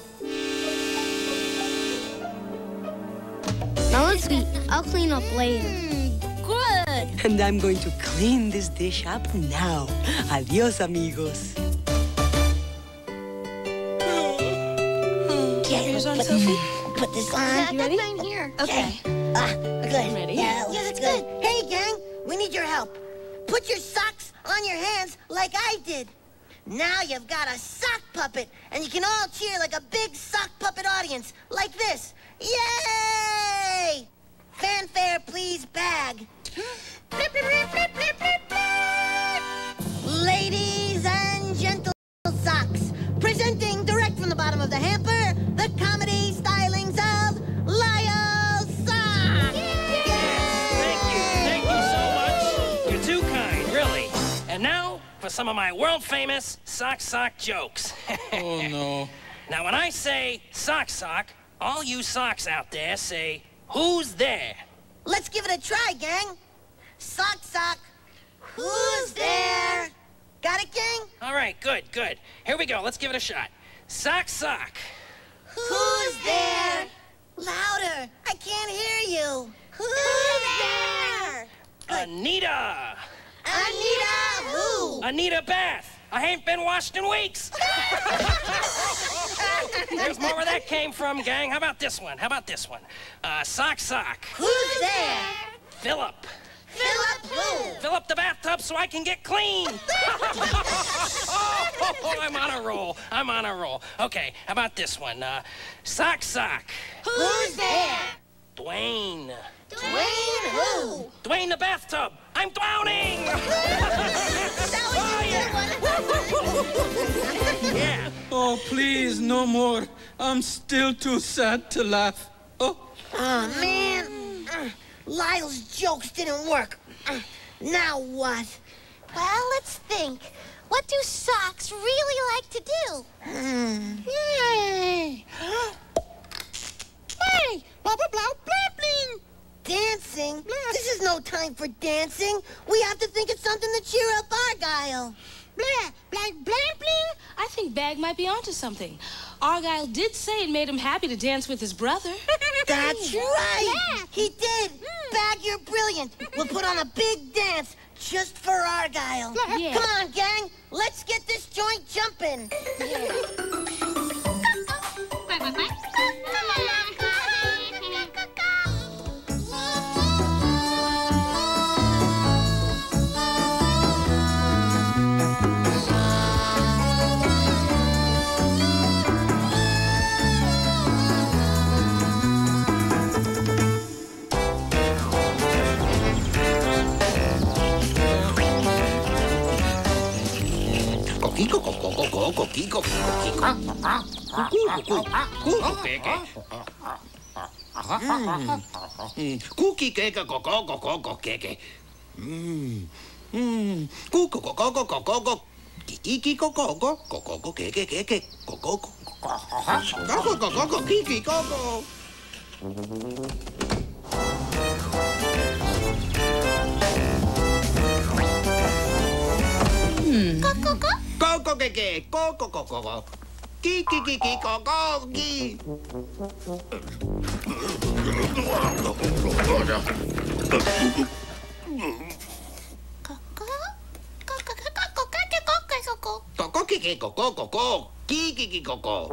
Now let's eat. I'll clean up later. Good. And I'm going to clean this dish up now. Adios, amigos. Yeah, on, put, Sophie? Put this on. Yeah, you ready? I'm here. Okay. Ah, good. I'm ready. Yeah, Yeah, that's good. Hey, gang, we need your help. Put your socks on your hands like I did. Now you've got a sock puppet, and you can all cheer like a big sock puppet audience, like this. Yay! Fanfare, please, bag. Blip, blip, blip, blip, blip, blip, blip. Ladies and gentle socks, presenting direct from the bottom of the hamper, the comedy stylings of Lyle Sock. Thank you. Thank you so much. You're too with some of my world-famous sock sock jokes. Oh, no. Now, when I say sock sock, all you socks out there say, who's there? Let's give it a try, gang. Sock, sock. Who's there? Got it, gang? All right, good, good. Here we go. Let's give it a shot. Sock, sock. Who's there? Louder. I can't hear you. Who's there? Anita. Anita who? Anita Bath. I ain't been washed in weeks. There's more where that came from, gang. How about this one? How about this one? Uh, sock, sock. Who's there? Philip. Philip who? Fill up the bathtub so I can get clean. Oh, I'm on a roll. I'm on a roll. Okay, how about this one? Uh, sock, sock. Who's there? Dwayne. Dwayne who? Dwayne the bathtub. I'm drowning. Oh, yeah. Yeah. Oh, please, no more. I'm still too sad to laugh. Oh. Oh, man. Lyle's jokes didn't work. Now what? Well, let's think. What do socks really like to do? Hmm. Yay! Hey! Blah, blah, blah, blah, bling! Dancing? This is no time for dancing. We have to think of something to cheer up Argyle. Blah, blah, blah, bling. I think Bag might be onto something. Argyle did say it made him happy to dance with his brother. That's right. Yeah. He did. Bag, you're brilliant. We'll put on a big dance just for Argyle. Yeah. Come on, gang. Let's get this joint jumping. Coquico, coco, coco, coquico, coquico. Cookie cake, coco, coco, coco, cake. Mmm. Mmm. Coco, coco, coco, coco. Kiki, coco, coco, coco, cake, cake, coco, coco. Coco, coco, coco, kiki, coco. Coco, Coco, que, coco, coco, coco. Kiki, kiki, coco, ki. Coco, kiki, coco, coco. Kiki, kiki, coco.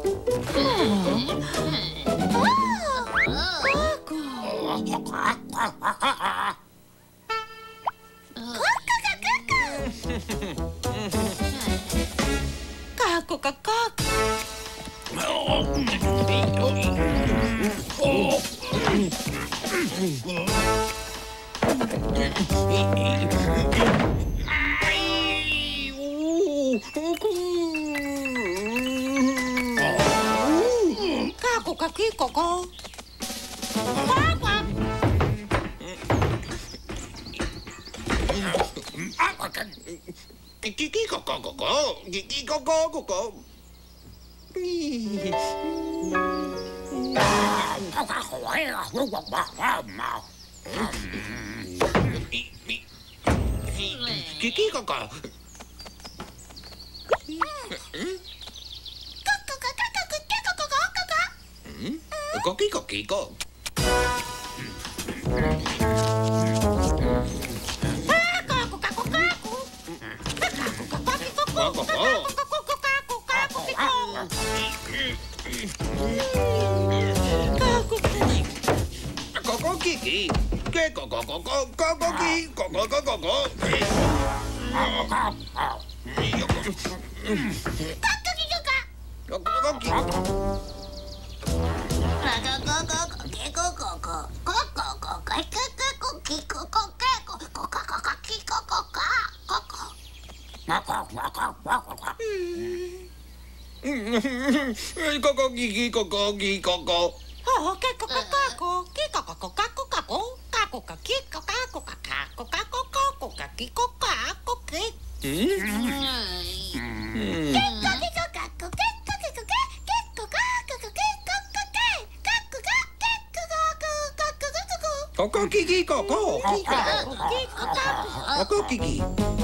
Caco, caco. Caco, caqui, cocó. Kiki, coco, coco. Kiki, coco, coco. Kiki, coco. Coqui, coquico. Coco, kiki. Que coco, coco, coco, ki, coco, coco, coco. Coco, kiki, coco, ki, coco. Oh, que coco, caco, que coco, caco, caco, caco, caqui, caco, caco, caco, caco, caco, caqui, caco, que. Coco Kiki Coco. Coco Kiki.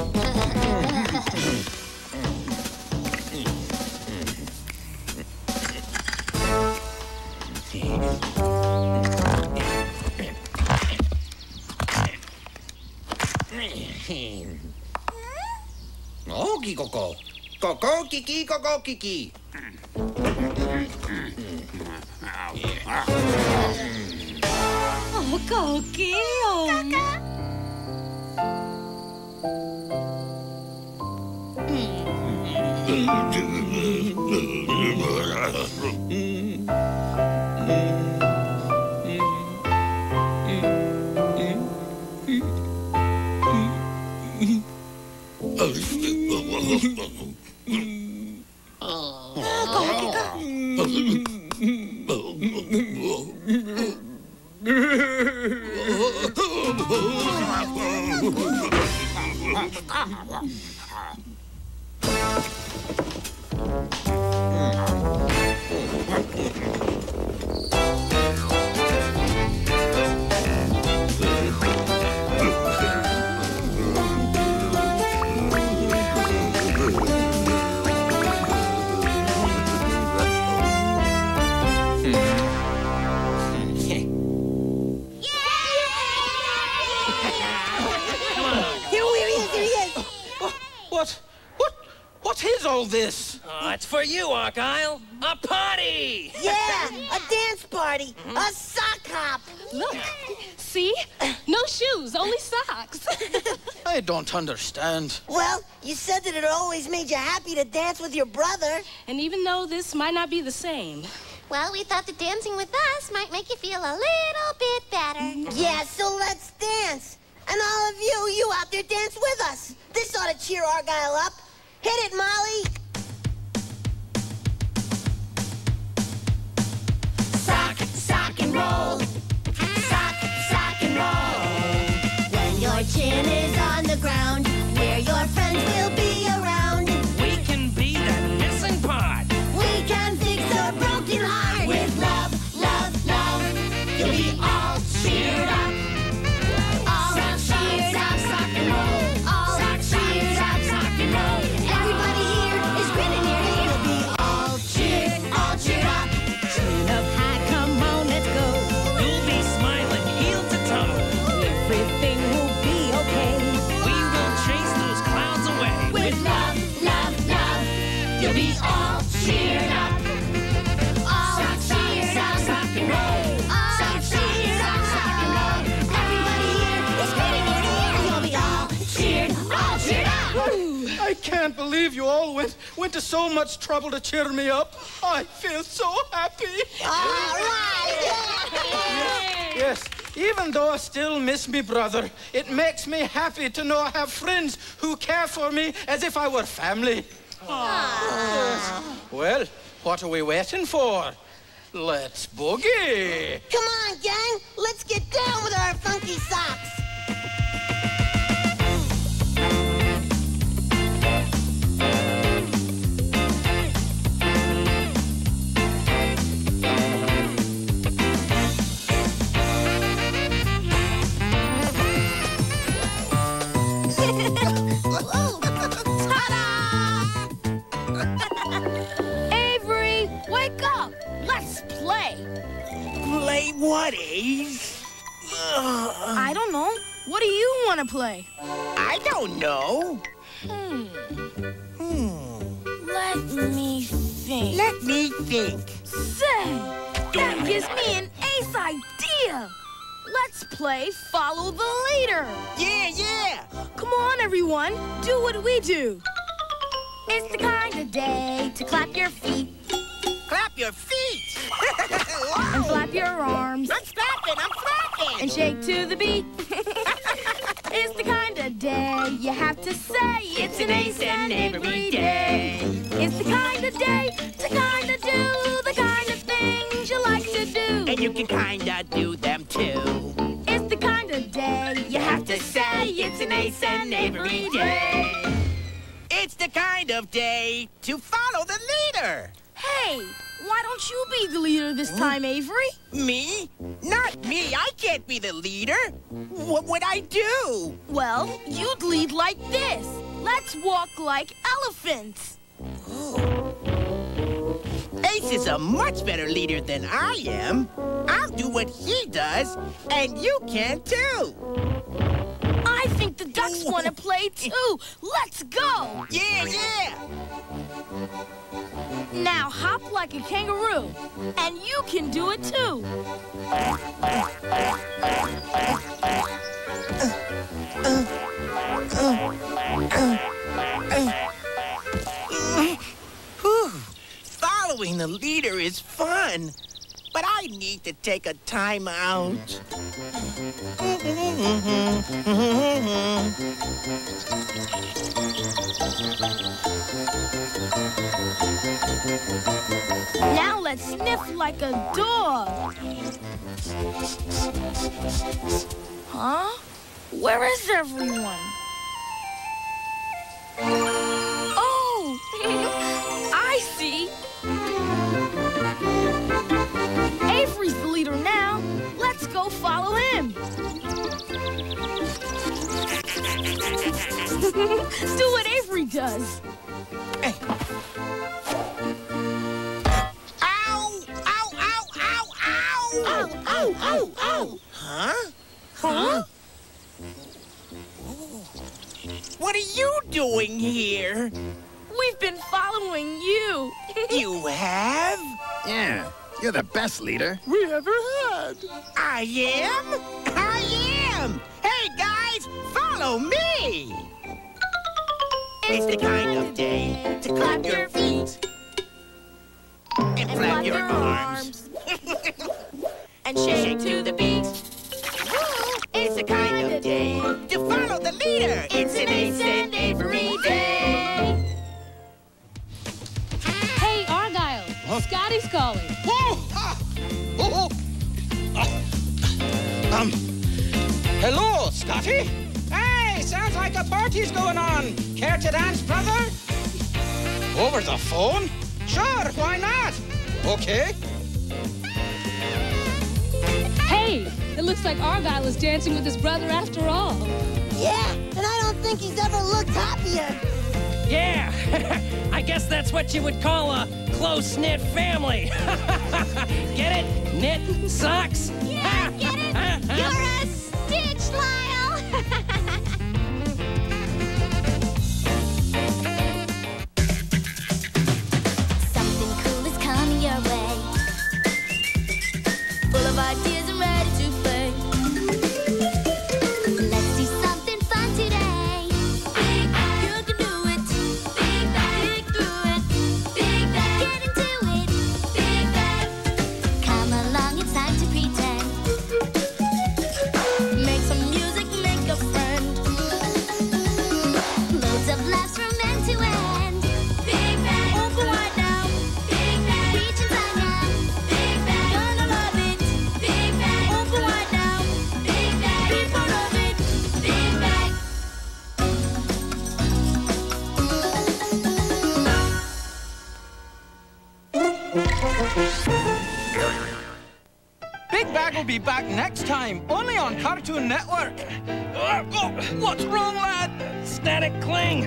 Oh, Coco. Coco Kiki Coco Kiki. Oh, Coquille. This? Oh, it's for you, Argyle. A party! Yeah, a dance party, a sock hop. Look, see? No shoes, only socks. I don't understand. Well, you said that it always made you happy to dance with your brother. And even though this might not be the same. Well, we thought that dancing with us might make you feel a little bit better. Yeah, so let's dance. And all of you, you out there dance with us. This ought to cheer Argyle up. Hit it, Molly. Sock, sock and roll. Sock, sock and roll. When your chin is on the ground, where your friends will be around. We can be that missing part. We can fix a broken heart. With love, love, love. You'll be all cheered up. All cheered up. Sock and roll. All cheered up. Sock and roll. Everybody here is grinning ear to ear. You'll be all cheered, all cheered up. Turn up high, come on, let's go. You'll be smiling heel to toe. Everything will be okay. We will chase those clouds away. With love, love, love. You'll be all cheered up. All cheered up. Sock and roll. All cheered up. Sock and roll. Everybody here is grinning ear to ear. You'll be all cheered, all cheered up. I can't believe you all went went to so much trouble to cheer me up. I feel so happy. All right. Yes, even though I still miss me brother, it makes me happy to know I have friends who care for me as if I were family. Yes. Well, what are we waiting for? Let's boogie. Come on, gang. Let's get down with our funky socks. Avery, wake up! Let's play! Play what, Ace? I don't know. What do you want to play? I don't know. Hmm. Let me think. Let me think. Say, that gives me an ace idea. Let's play Follow the Leader. Yeah, yeah. Come on, everyone. Do what we do. It's the kind of day to clap your feet. Clap your feet. And flap your arms. I'm flapping, I'm flapping. And shake to the beat. It's the kind of day you have to say it's an ace and every day. It's the kind of day to kind of do the kind of things you like to do. And you can kinda do them too. It's the kind of day you have to say it's an ace and every day. the kind of day to follow the leader. Hey, why don't you be the leader this time, Avery? Me? Not me. I can't be the leader. What would I do? Well, you'd lead like this. Let's walk like elephants. Ace is a much better leader than I am. I'll do what he does, and you can too. I think the ducks want to play too. Let's go. Yeah, yeah. Now hop like a kangaroo, and you can do it too. Following the leader is fun, but I need to take a time out. Now let's sniff like a dog. Huh? Where is everyone? Oh! I see! Avery's the leader now. Let's go follow him. Do what Avery does. Hey. Ow, ow, ow! Huh? Huh? What are you doing here? We've been following you. You have? Yeah, you're the best leader we ever had. I am? I am! Hey, guys, follow me! It's the kind of day to clap your feet and, and flap your, your arms. And shake to the beat. It's the kind of day to follow the leader. It's an Ace and Avery day. Hey, Argyle. Huh? Scotty's calling. Whoa! Ah! Oh, oh. Ah. Um, hello, Scotty. Hey, sounds like a party's going on. Care to dance, brother? Over the phone? Sure, why not? Okay. Hey, it looks like Argyle is dancing with his brother after all. Yeah, and I don't think he's ever looked happier. Yeah, I guess that's what you would call a close-knit family. Get it? Knit socks? Yeah, get it? You're a stitch, Lyle. Something cool is coming your way, full of ideas and ready to play. Let's do something fun today. Big Bang, you can do it. Big Bang, dig through it. Big Bang, get into it. Big Bang, come along, it's time to pretend. Make some music, make a friend. Loads of laughs from end to end. Big Bang, open wide now. Big Bang, reach inside now. Big Bang, gonna love it. Big Bang, open wide now. Big Bang, be part of it. Big Bang. Big Bag will be back next time, only on Cartoon Network. Uh, oh, what's wrong, lad? Static cling.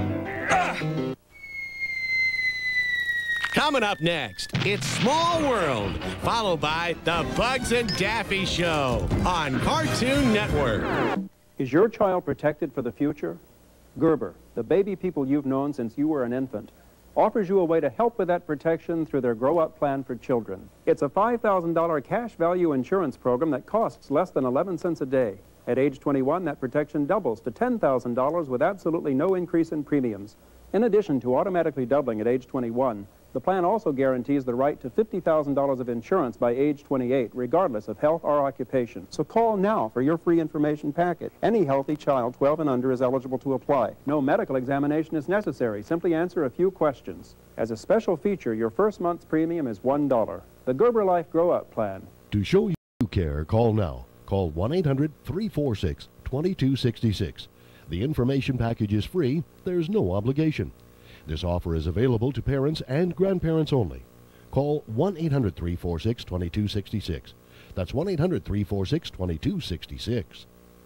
Coming up next, it's Small World, followed by The Bugs and Daffy Show on Cartoon Network. Is your child protected for the future? Gerber, the baby people you've known since you were an infant, offers you a way to help with that protection through their Grow Up Plan for Children. It's a five thousand dollar cash value insurance program that costs less than eleven cents a day. At age twenty-one, that protection doubles to ten thousand dollars with absolutely no increase in premiums. In addition to automatically doubling at age twenty-one, the plan also guarantees the right to fifty thousand dollars of insurance by age twenty-eight, regardless of health or occupation. So call now for your free information packet. Any healthy child twelve and under is eligible to apply. No medical examination is necessary. Simply answer a few questions. As a special feature, your first month's premium is one dollar. The Gerber Life Grow Up Plan. To show you care, call now. Call one eight hundred, three four six, two two six six. The information package is free. There's no obligation. This offer is available to parents and grandparents only. Call one eight hundred, three four six, two two six six. That's one eight hundred, three four six, two two six six.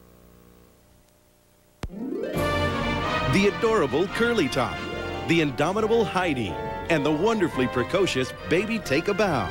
The adorable Curly Top, the indomitable Heidi, and the wonderfully precocious Baby Take a Bow.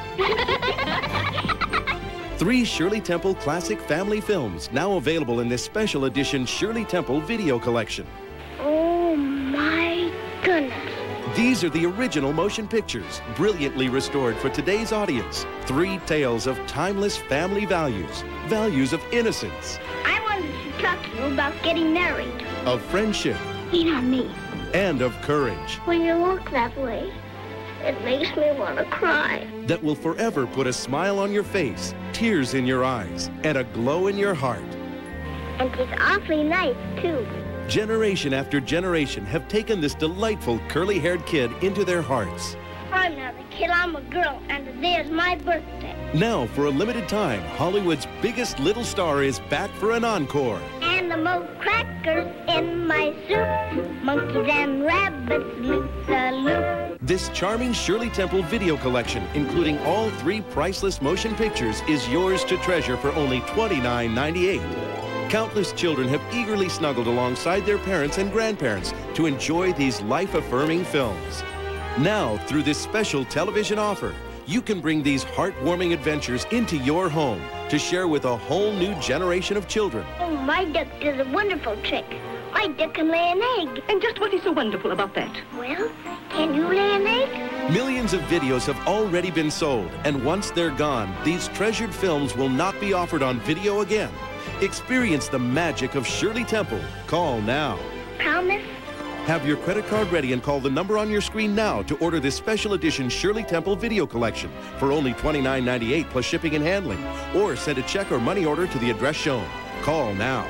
Three Shirley Temple classic family films now available in this special edition Shirley Temple video collection. Oh my goodness. These are the original motion pictures, brilliantly restored for today's audience. Three tales of timeless family values, values of innocence, I wanted to talk to you about getting married. of friendship, Lean on me. and of courage When you look that way, it makes me want to cry. that will forever put a smile on your face, tears in your eyes, and a glow in your heart. And it's awfully nice, too. Generation after generation have taken this delightful curly-haired kid into their hearts. I'm not a kid, I'm a girl, and today is my birthday. Now, for a limited time, Hollywood's biggest little star is back for an encore. And the most crackers in my soup. Monkeys and rabbits, loop-the-loop. This charming Shirley Temple video collection, including all three priceless motion pictures, is yours to treasure for only twenty-nine ninety-eight. Countless children have eagerly snuggled alongside their parents and grandparents to enjoy these life-affirming films. Now, through this special television offer, you can bring these heartwarming adventures into your home to share with a whole new generation of children. Oh, my duck does a wonderful trick. My duck can lay an egg. And just what is so wonderful about that? Well, can you lay an egg? Millions of videos have already been sold, and once they're gone, these treasured films will not be offered on video again. Experience the magic of Shirley Temple. Call now. Promise? Have your credit card ready and call the number on your screen now to order this special edition Shirley Temple video collection for only twenty-nine ninety-eight plus shipping and handling. Or send a check or money order to the address shown. Call now.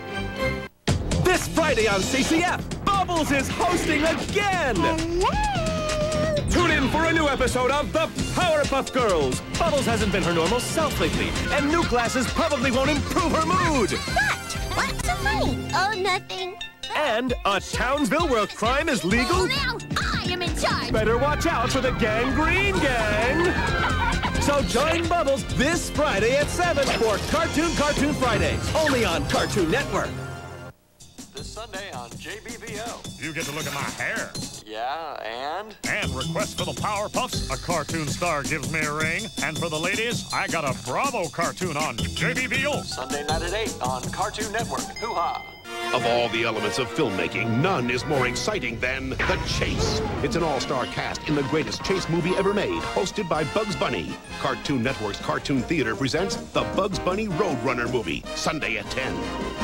This Friday on C C F, Bubbles is hosting again! Tune in for a new episode of The Powerpuff Girls. Bubbles hasn't been her normal self lately, and new classes probably won't improve her mood. What? What's so funny? Oh, nothing. And a Townsville where crime is legal? Now I am in charge. Better watch out for the Gangrene Gang. So join Bubbles this Friday at seven for Cartoon Cartoon Fridays, only on Cartoon Network. This Sunday on J B V O. You get to look at my hair. Yeah, and? And request for the Powerpuffs, a cartoon star gives me a ring. And for the ladies, I got a Bravo cartoon on J B V O. Sunday night at eight on Cartoon Network. Hoo-ha! Of all the elements of filmmaking, none is more exciting than The Chase. It's an all-star cast in the greatest chase movie ever made, hosted by Bugs Bunny. Cartoon Network's Cartoon Theater presents the Bugs Bunny Roadrunner movie, Sunday at ten.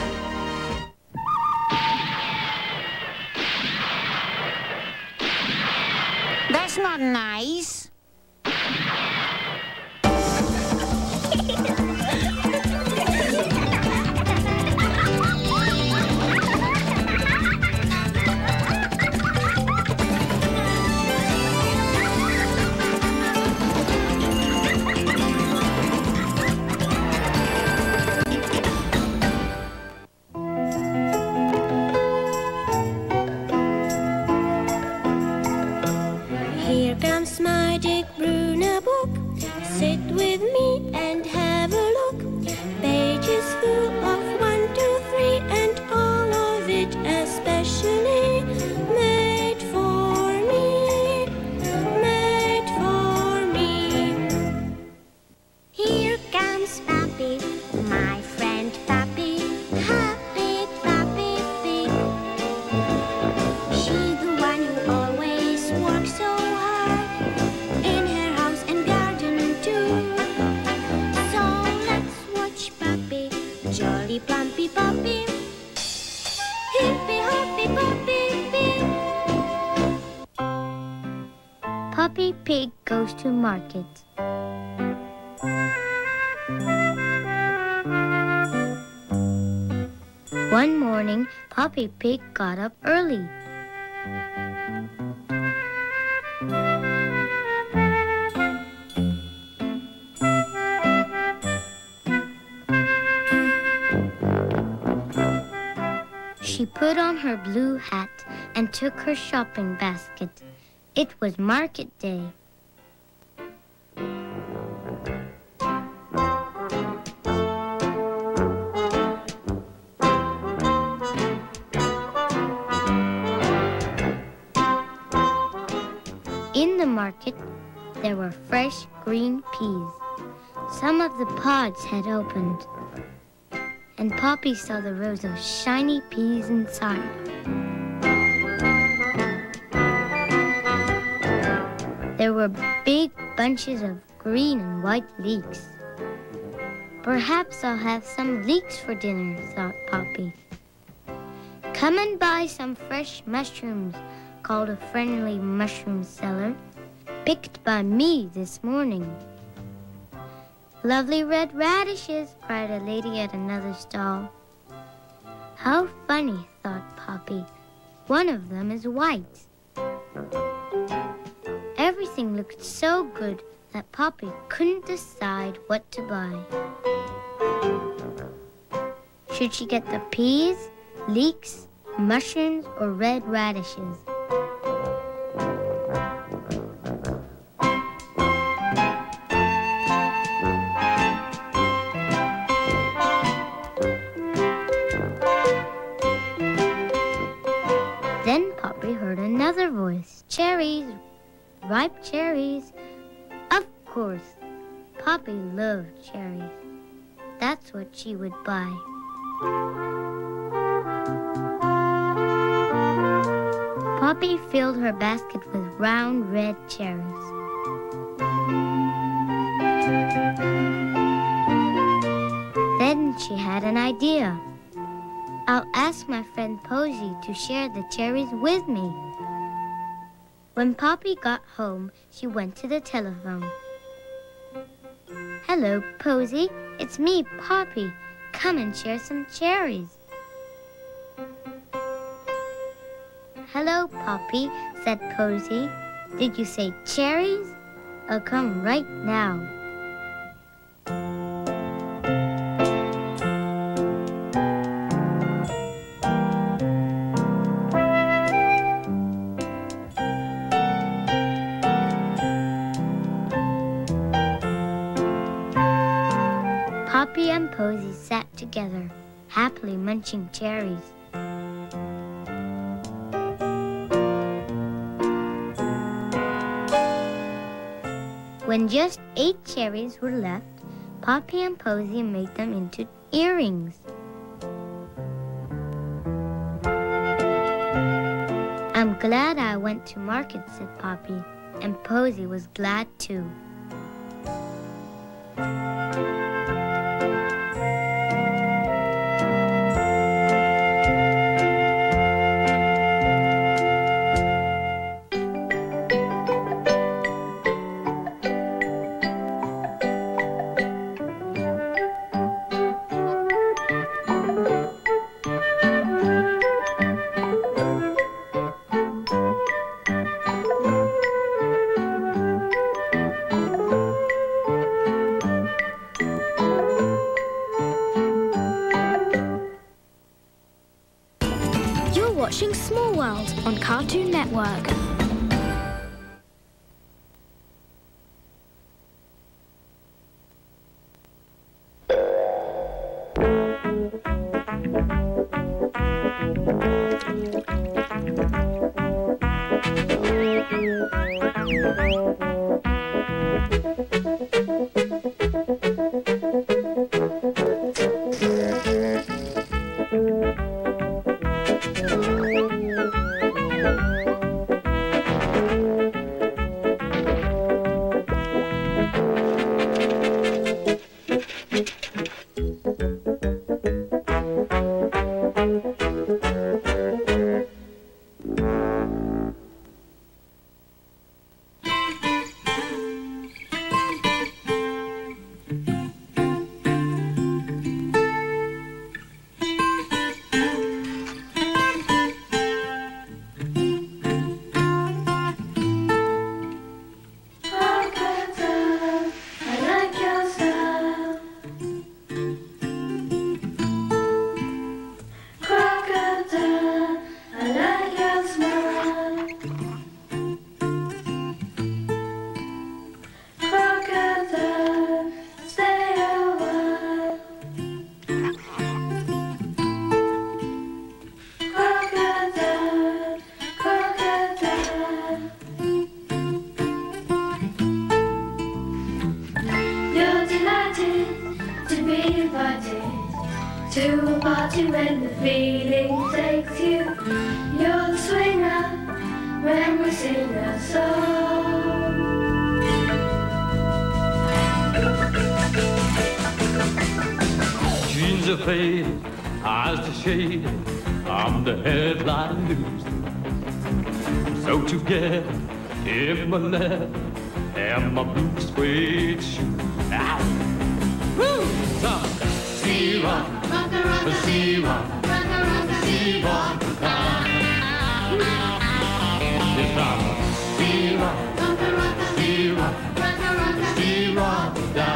That's not nice. Here comes Magic Bruna book. Sit with me and have a look. Pages full of one, two, three, and all of it especially made for me, made for me. Here comes Pappy, my friend Pappy, happy Pappy Pig. She's the one who always works so hard in her house and garden too. So let's watch Pappy, jolly plumpy Pappy, hippy hoppy Pappy Pig. Pappy Pig goes to market. One morning, Pappy Pig got up early. She put on her blue hat and took her shopping basket. It was market day. In the market, there were fresh green peas. Some of the pods had opened, and Poppy saw the rows of shiny peas inside. There were big bunches of green and white leeks. Perhaps I'll have some leeks for dinner, thought Poppy. Come and buy some fresh mushrooms, called a friendly mushroom seller, picked by me this morning. Lovely red radishes, cried a lady at another stall. How funny, thought Poppy. One of them is white. Everything looked so good that Poppy couldn't decide what to buy. Should she get the peas, leeks, mushrooms, or red radishes? Then Poppy heard another voice. Cherries, ripe cherries. Of course, Poppy loved cherries. That's what she would buy. Poppy filled her basket with round red cherries. Then she had an idea. I'll ask my friend Posy to share the cherries with me. When Poppy got home, she went to the telephone. Hello, Posy. It's me, Poppy. Come and share some cherries. Hello, Poppy, said Posy. Did you say cherries? I'll come right now. Poppy and Posy sat together, happily munching cherries. When just eight cherries were left, Poppy and Posy made them into earrings. I'm glad I went to market, said Poppy, and Posy was glad too. Watching Small World on Cartoon Network. invited to a party when the feeling takes you. You're the swinger when we sing a song. Jeans are faded, eyes are shaded, I'm the headline news. So together in my leather and my blue suede shoes. Ow! Woo! Some sea rock, sea rock, sea rock, it's a sea rock, sea rock, sea rock,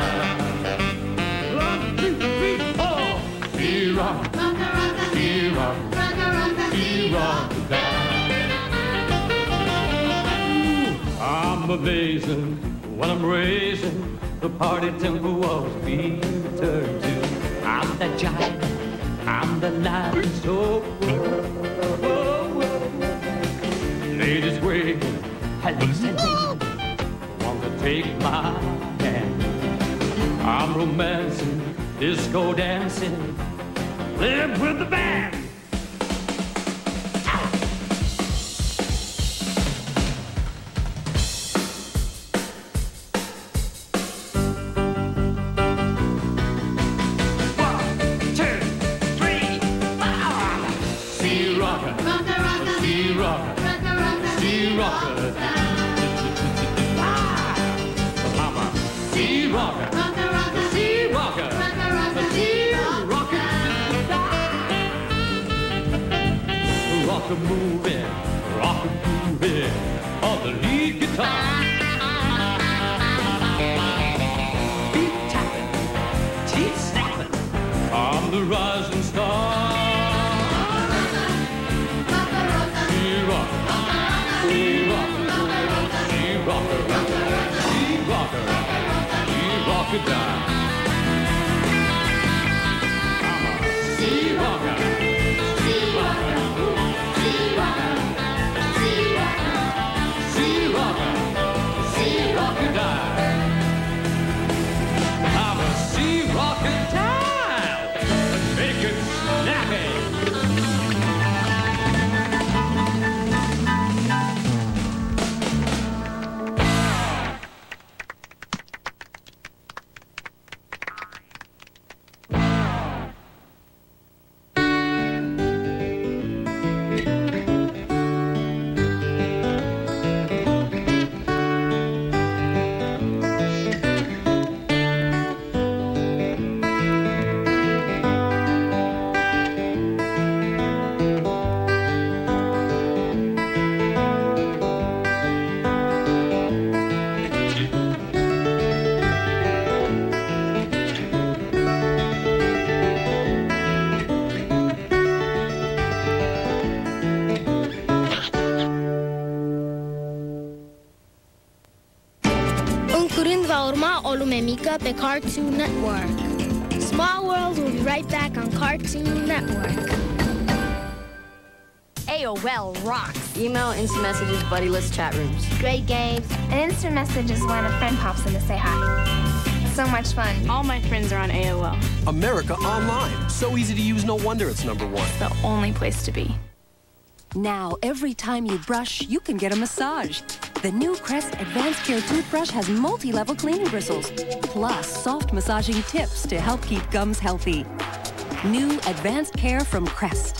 one, two, three, four. Sea rock, sea rock, sea rock, I'm amazing when I'm raising the party tempo was being turned to. I'm the giant, I'm the lion, so whoa, whoa, whoa. Ladies wait, listen, wanna take my hand. I'm romancing, disco dancing, live with the band. Moving, rock and grooving on the lead guitar. Beat tapping, teeth snapping, I'm the rising star. She rocker, she rocker, she rocker, she rocker, she rocker down. I'm a sea rocker, sea rocker. Sea rocker, sea rocker die. I'm a sea rocker die. Make it snappy. Pe Cartoon Network. Small World will be right back on Cartoon Network. A O L rocks. Email, instant messages, buddy-less chat rooms. Great games. An instant message is when a friend pops in to say hi. So much fun. All my friends are on A O L. America Online. So easy to use, no wonder it's number one. It's the only place to be. Now, every time you brush, you can get a massage. The new Crest Advanced Care toothbrush has multi-level cleaning bristles, plus soft massaging tips to help keep gums healthy. New Advanced Care from Crest.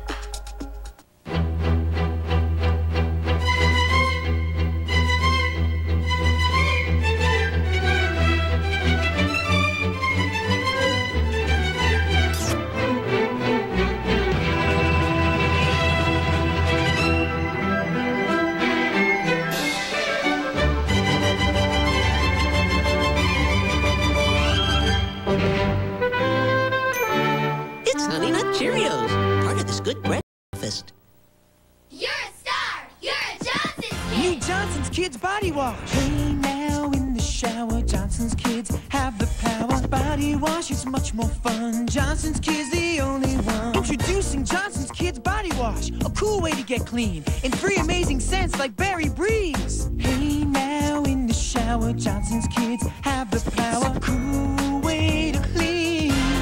You're a star! You're a Johnson's Kid! New Johnson's Kids Body Wash! Hey, now in the shower, Johnson's Kids have the power. Body Wash is much more fun. Johnson's Kids, the only one. Introducing Johnson's Kids Body Wash, a cool way to get clean. And three amazing scents like Berry Breeze. Hey, now in the shower, Johnson's Kids have the power. A cool way to clean.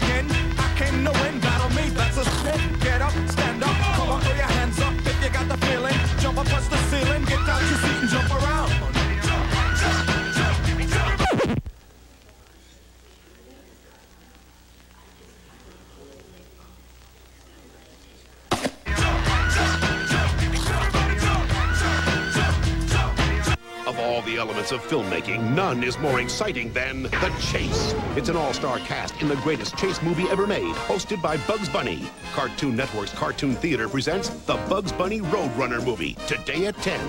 begin. I came to win, battle me, that's a sin. Get up, stand up, come on, throw your hands up if you got the feeling. Jump up, touch the ceiling, get out your seat and jump around. Of all the elements of filmmaking, none is more exciting than The Chase. It's an all-star cast in the greatest chase movie ever made, hosted by Bugs Bunny. Cartoon Network's Cartoon Theater presents the Bugs Bunny Roadrunner movie, today at ten.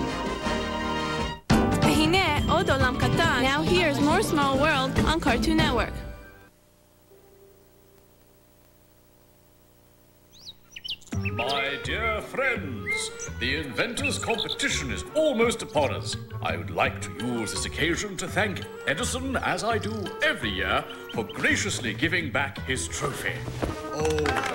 Now here's more Small World on Cartoon Network. My dear friends, the Inventors Competition is almost upon us. I would like to use this occasion to thank Edison, as I do every year, for graciously giving back his trophy. Oh.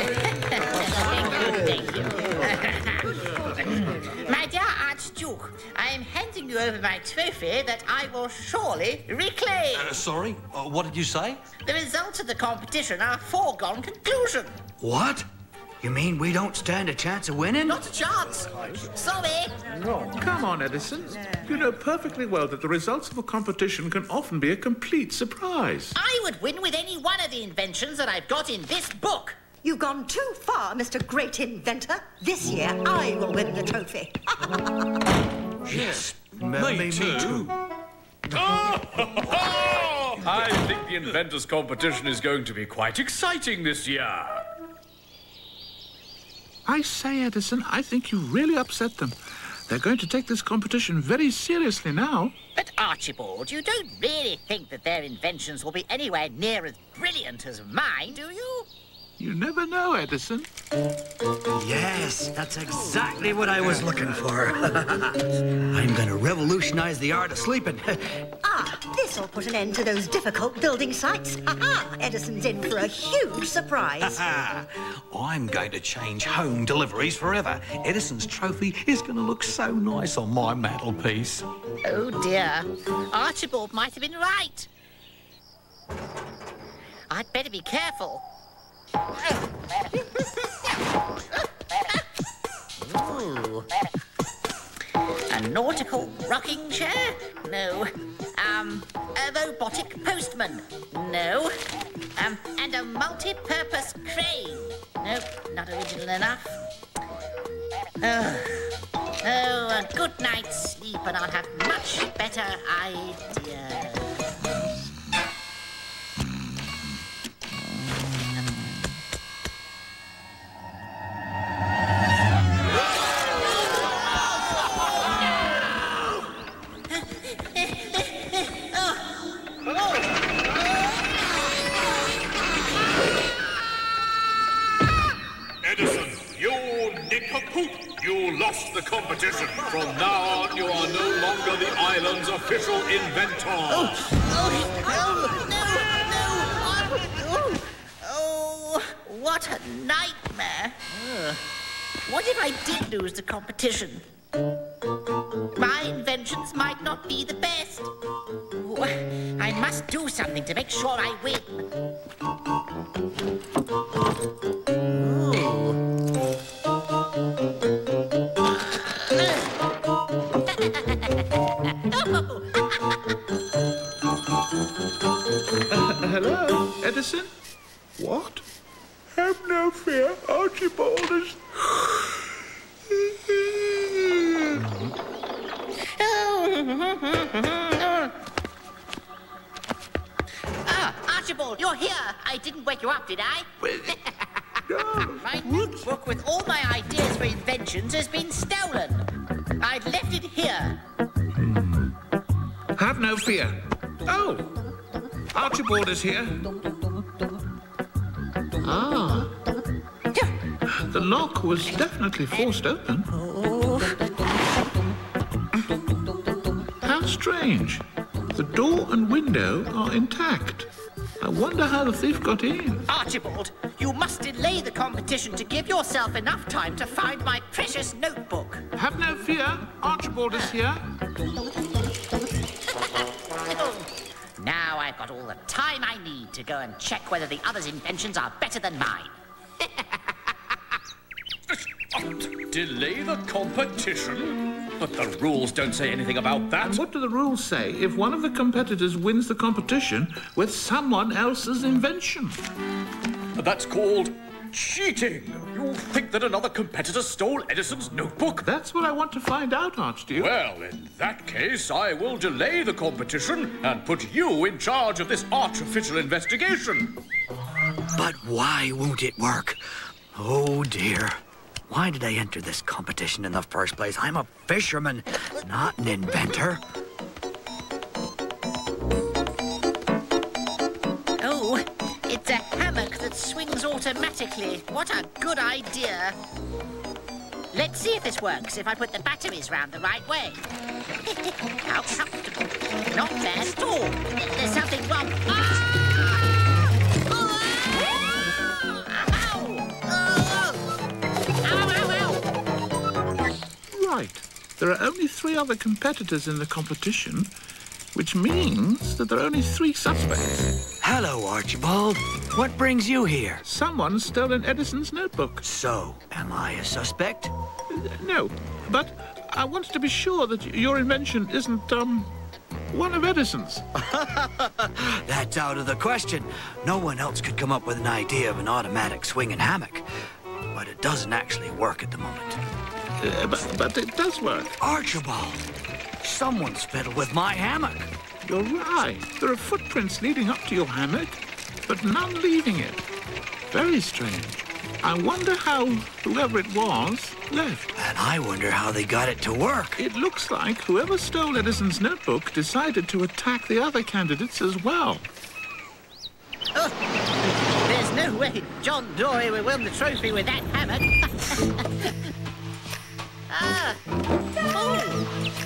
Thank you, thank you. My dear Archduke, I am handing you over my trophy that I will surely reclaim. Uh, sorry? Uh, what did you say? The results of the competition are a foregone conclusion. What? You mean we don't stand a chance of winning? Not a chance. Sorry. No. Come on, Edison. You know perfectly well that the results of a competition can often be a complete surprise. I would win with any one of the inventions that I've got in this book. You've gone too far, Mister Great Inventor. This year, I will win the trophy. Yes, me, me too. Me too. I think the Inventors Competition is going to be quite exciting this year. I say, Edison, I think you really upset them. They're going to take this competition very seriously now. But, Archibald, you don't really think that their inventions will be anywhere near as brilliant as mine, do you? You never know, Edison. Yes, that's exactly what I was looking for. I'm going to revolutionize the art of sleeping. Ah, this'll put an end to those difficult building sites. Ha-ha! Edison's in for a huge surprise. I'm going to change home deliveries forever. Edison's trophy is going to look so nice on my mantelpiece. Oh, dear. Archibald might have been right. I'd better be careful. Ooh. A nautical rocking chair? No. Um, a robotic postman? No. Um, and a multi-purpose crane? Nope, not original enough. Oh, oh, a good night's sleep and I'll have much better ideas. Edison, you nincompoop! You lost the competition. From now on, you are no longer the island's official inventor. Oh, oh, oh, no, no. Oh, oh, what a nightmare. Ugh. What if I did lose the competition? My inventions might not be the best. Ooh, I must do something to make sure I win. uh, hello, Edison? What? Have no fear, Archibald is... Ah, Archibald, you're here. I didn't wake you up, did I? My notebook with all my ideas for inventions has been stolen. I've left it here. Have no fear. Oh, Archibald is here. Ah. The lock was definitely forced open. How strange. The door and window are intact. I wonder how the thief got in. Archibald, you must delay the competition to give yourself enough time to find my precious notebook. Have no fear. Archibald is here. Now I've got all the time I need to go and check whether the others' inventions are better than mine. Delay the competition? But the rules don't say anything about that. And what do the rules say if one of the competitors wins the competition with someone else's invention? That's called cheating. You think that another competitor stole Edison's notebook? That's what I want to find out, Archduke. Well, in that case, I will delay the competition and put you in charge of this artificial investigation. But why won't it work? Oh, dear. Why did I enter this competition in the first place? I'm a fisherman, not an inventor. Oh, it's a hammock that swings automatically. What a good idea. Let's see if this works, if I put the batteries round the right way. How comfortable. Not bad at all. There's something wrong. Ah! Right. There are only three other competitors in the competition, which means that there are only three suspects. Hello, Archibald. What brings you here? Someone stolen Edison's notebook. So, am I a suspect? Uh, no, but I wanted to be sure that your invention isn't, um, one of Edison's. That's out of the question. No one else could come up with an idea of an automatic swinging hammock. But it doesn't actually work at the moment. Uh, but, but it does work. Archibald, someone's fiddled with my hammock. You're right. There are footprints leading up to your hammock, but none leaving it. Very strange. I wonder how whoever it was left. And I wonder how they got it to work. It looks like whoever stole Edison's notebook decided to attack the other candidates as well. Oh, there's no way John Dory will win the trophy with that hammock. Ah. Oh.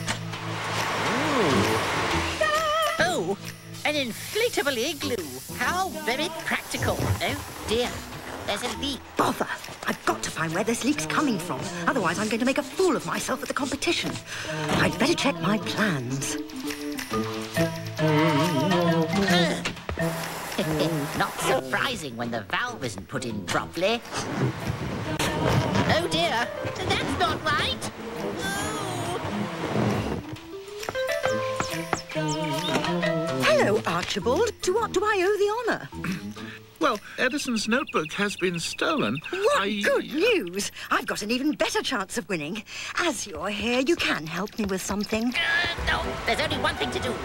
Oh, an inflatable igloo. How very practical. Oh, dear. There's a leak. Bother. I've got to find where this leak's coming from. Otherwise, I'm going to make a fool of myself at the competition. I'd better check my plans. Not surprising when the valve isn't put in properly. Oh dear, that's not right. Hello, Archibald. To what do I owe the honour? Well, Edison's notebook has been stolen. What I... good news! I've got an even better chance of winning. As you're here, you can help me with something. Uh, no, there's only one thing to do.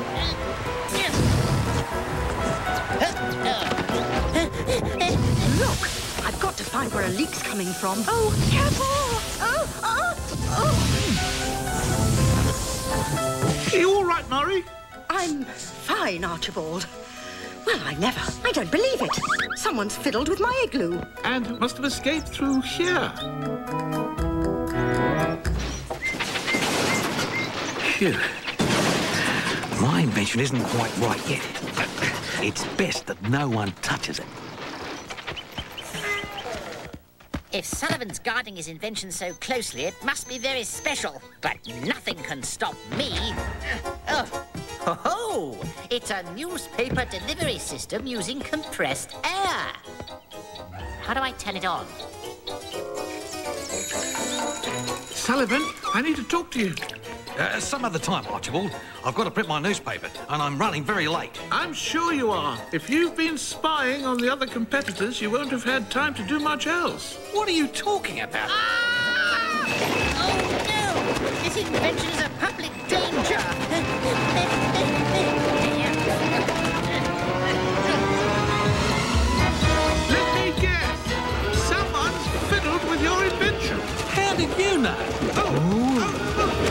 Look, I've got to find where a leak's coming from. Oh, careful! Oh, oh, oh! Are you all right, Murray? I'm fine, Archibald. Well, I never. I don't believe it. Someone's fiddled with my igloo. And must have escaped through here. Phew. My invention isn't quite right yet. It's best that no one touches it. If Sullivan's guarding his invention so closely, it must be very special. But nothing can stop me. Oh. Ho ho! It's a newspaper delivery system using compressed air. How do I turn it on? Sullivan, I need to talk to you. Uh, some other time, Archibald. I've got to print my newspaper, and I'm running very late. I'm sure you are. If you've been spying on the other competitors, you won't have had time to do much else. What are you talking about? Ah! Oh, no! This invention is a public danger! Let me guess. Someone's fiddled with your invention. How did you know? Oh, oh, oh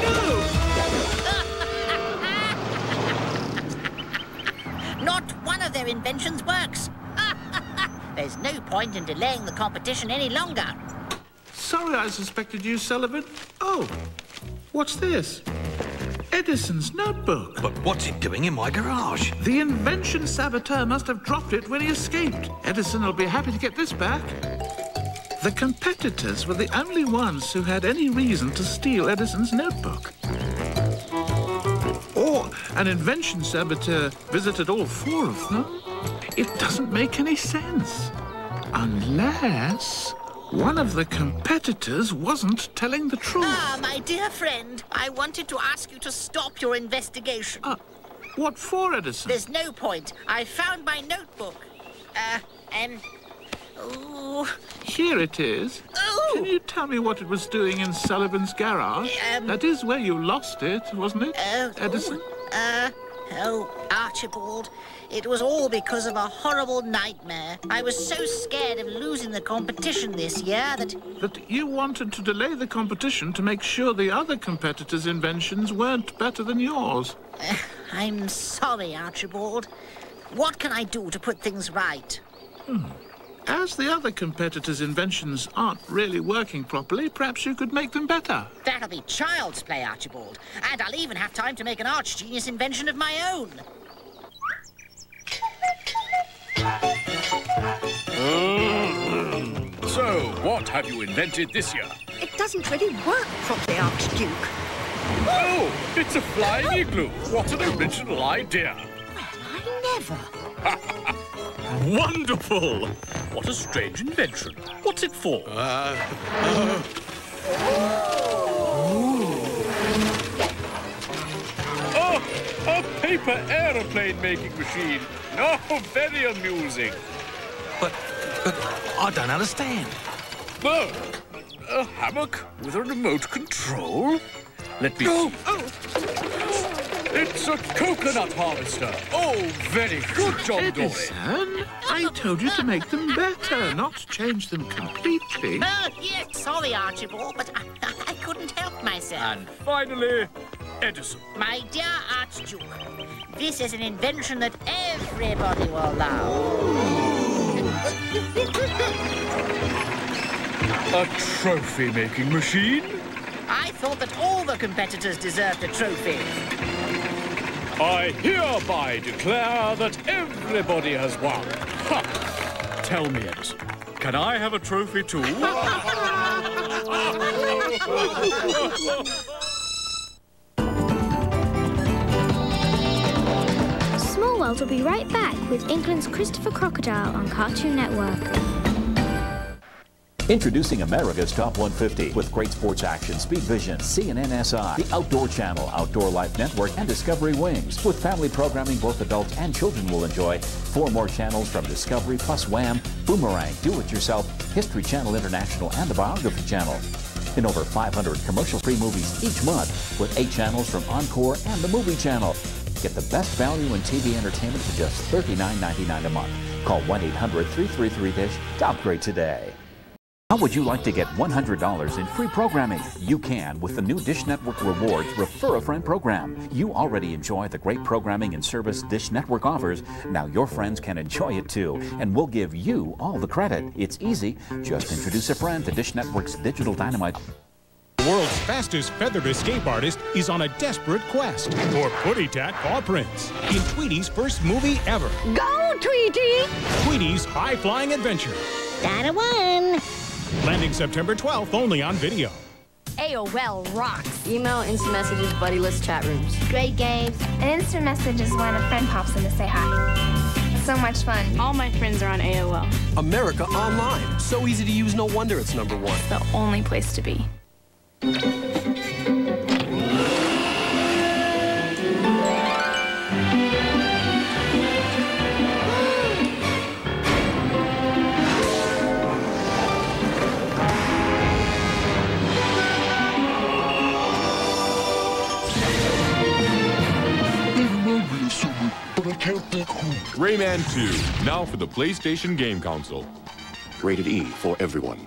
no! Not one of their inventions works. There's no point in delaying the competition any longer. Sorry I suspected you, Sullivan. Oh, what's this? Edison's notebook. But what's it doing in my garage? The invention saboteur must have dropped it when he escaped. Edison will be happy to get this back. The competitors were the only ones who had any reason to steal Edison's notebook. Or an invention saboteur visited all four of them, it doesn't make any sense. Unless one of the competitors wasn't telling the truth. Ah, my dear friend, I wanted to ask you to stop your investigation. Uh, what for, Edison? There's no point. I found my notebook. Uh, and... Ooh. Here it is. Ooh. Can you tell me what it was doing in Sullivan's garage? Um, that is where you lost it, wasn't it, uh, Edison? Uh, oh, Archibald. It was all because of a horrible nightmare. I was so scared of losing the competition this year that... That you wanted to delay the competition to make sure the other competitors' inventions weren't better than yours. Uh, I'm sorry, Archibald. What can I do to put things right? Hmm. As the other competitors' inventions aren't really working properly, perhaps you could make them better. That'll be child's play, Archibald. And I'll even have time to make an arch-genius invention of my own. Mm. So, what have you invented this year? It doesn't really work properly, Archduke. Oh, it's a flying igloo. What an original idea. I never. Wonderful! What a strange invention. What's it for? Uh, uh... Oh, a paper aeroplane making machine. Oh, very amusing. But, but I don't understand. Oh, a hammock with a remote control? Let me oh, see. Oh. It's a coconut harvester. Oh, very good job, Dory. Edison, I told you to make them better, not change them completely. Oh, yes, sorry, Archibald, but I, I couldn't help myself. And finally, Edison. My dear Archduke, this is an invention that everybody will love. A trophy-making machine? I thought that all the competitors deserved a trophy. I hereby declare that everybody has won. Ha! Tell me, Edison, can I have a trophy too? Small World will be right back with England's Christopher Crocodile on Cartoon Network. Introducing America's Top one fifty with great sports action, Speed Vision, C N N S I, the Outdoor Channel, Outdoor Life Network, and Discovery Wings. With family programming both adults and children will enjoy. Four more channels from Discovery, plus Wham, Boomerang, Do It Yourself, History Channel International, and the Biography Channel. In over five hundred commercial-free movies each month with eight channels from Encore and the Movie Channel. Get the best value in T V entertainment for just thirty-nine ninety-nine a month. Call one eight hundred, three three three, DISH to upgrade today. How would you like to get one hundred dollars in free programming? You can with the new Dish Network Rewards Refer a Friend program. You already enjoy the great programming and service Dish Network offers. Now your friends can enjoy it too, and we'll give you all the credit. It's easy. Just introduce a friend to Dish Network's Digital Dynamite. The world's fastest feathered escape artist is on a desperate quest for Putty Tat paw prints in Tweety's first movie ever. Go, Tweety! Tweety's high-flying adventure. Got a one. Landing September twelfth only on video. A O L rocks. Email, instant messages, buddy list, chat rooms. Great games. An instant message is when a friend pops in to say hi. So much fun. All my friends are on A O L. America Online. So easy to use, no wonder it's number one. It's the only place to be. Rayman two, now for the PlayStation Game Console. Rated E for everyone.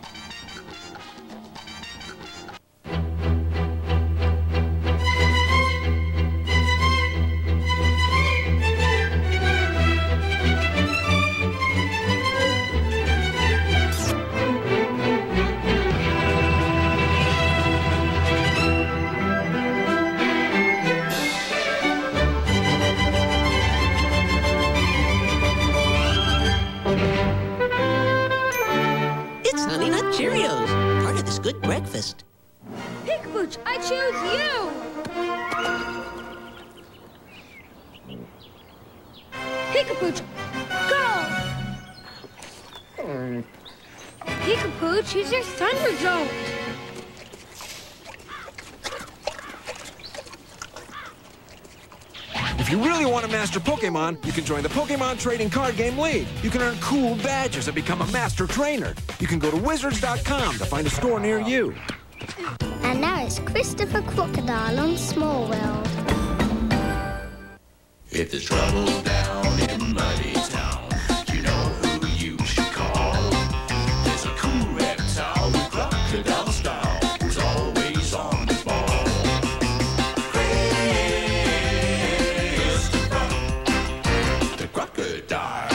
Good breakfast. Pink Booch, I choose you! Peekapooch, go! Peekapooch, use your thunder zone. If you really want to master Pokemon, you can join the Pokemon Trading Card Game League. You can earn cool badges and become a master trainer. You can go to wizards dot com to find a store near you. And now it's Christopher Crocodile on Small World. If there's trouble down in Muddy Town, you know who you should call. There's a cool reptile with crocodile style who's always on the ball. Christopher, the crocodile.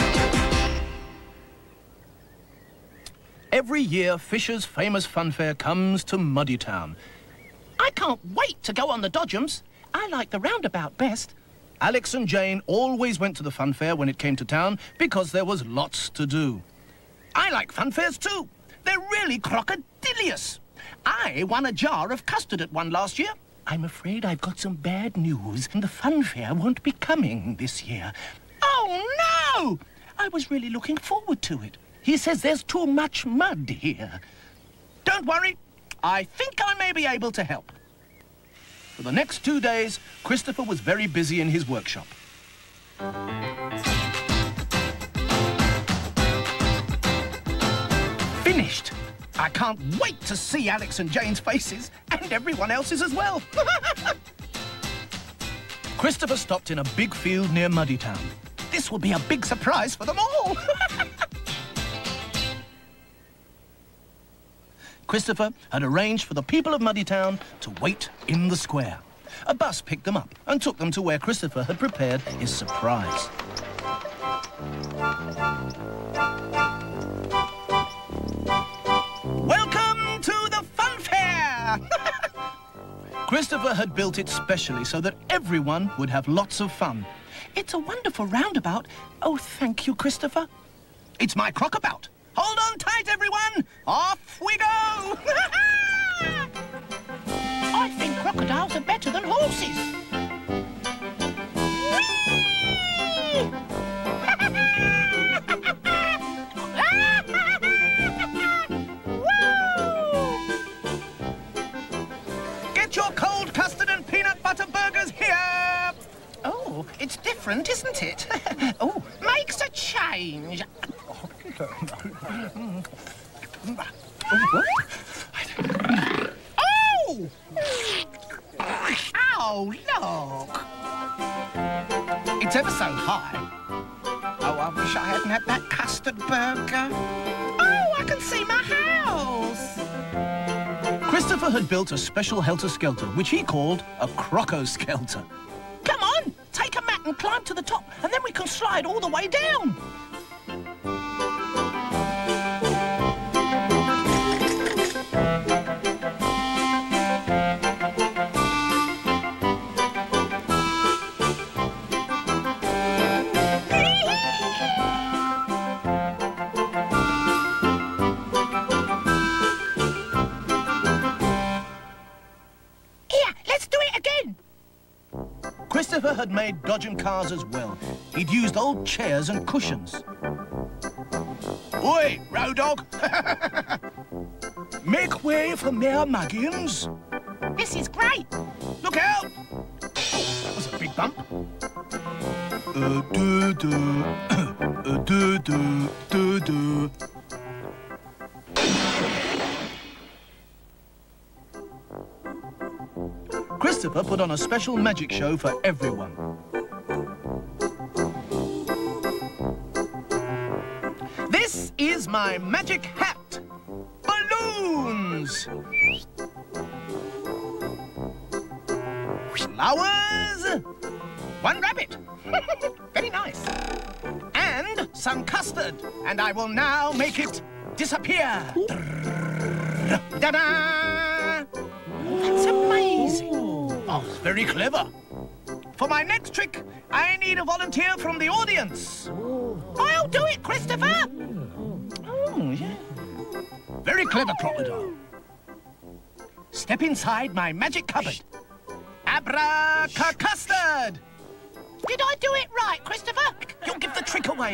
Every year, Fisher's famous funfair comes to Muddy Town. I can't wait to go on the Dodgems. I like the roundabout best. Alex and Jane always went to the funfair when it came to town because there was lots to do. I like funfairs too. They're really crocodilious. I won a jar of custard at one last year. I'm afraid I've got some bad news. The funfair won't be coming this year. Oh, no! I was really looking forward to it. He says there's too much mud here. Don't worry. I think I may be able to help. For the next two days, Christopher was very busy in his workshop. Finished! I can't wait to see Alex and Jane's faces, and everyone else's as well. Christopher stopped in a big field near Muddy Town. This will be a big surprise for them all. Christopher had arranged for the people of Muddy Town to wait in the square. A bus picked them up and took them to where Christopher had prepared his surprise. Welcome to the funfair! Christopher had built it specially so that everyone would have lots of fun. It's a wonderful roundabout. Oh, thank you, Christopher. It's my crockabout. Hold on tight, everyone! Off we go! I think crocodiles are better than horses. Get your cold custard and peanut butter burgers here! Oh, it's different, isn't it? Oh, makes a change. Oh! Ow, look! It's ever so high. Oh, I wish I hadn't had that custard burger. Oh, I can see my house! Christopher had built a special helter-skelter, which he called a Croco-Skelter. Come on, take a mat and climb to the top, and then we can slide all the way down. Christopher had made Dodgem cars as well. He'd used old chairs and cushions. Oi, road dog! Make way for Mayor Muggins. This is great. Look out! Oh, that was a big bump. Uh, do, do. Uh, do, do, do, do. Christopher put on a special magic show for everyone. This is my magic hat. Balloons! Flowers! One rabbit. Very nice. And some custard. And I will now make it disappear. Ta-da! That's amazing. Oh, very clever. For my next trick, I need a volunteer from the audience. I'll do it, Christopher. Oh, yeah. Very clever, Crocodile. Step inside my magic cupboard. Abracacustard. Did I do it right, Christopher? You'll give the trick away.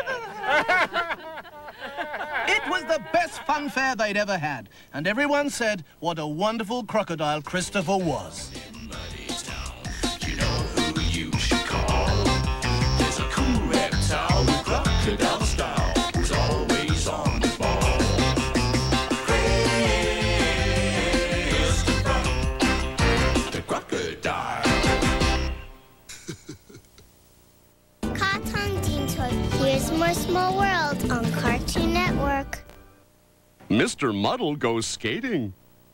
It was the best fun fair they'd ever had, and everyone said what a wonderful crocodile Christopher was. You know who you should call. There's a cool reptile with crocodile style who's always on the ball. Christopher, the crocodile. Cartoon Teen Toy. Here's more Small World on Cartoon Network. Mister Muddle goes skating.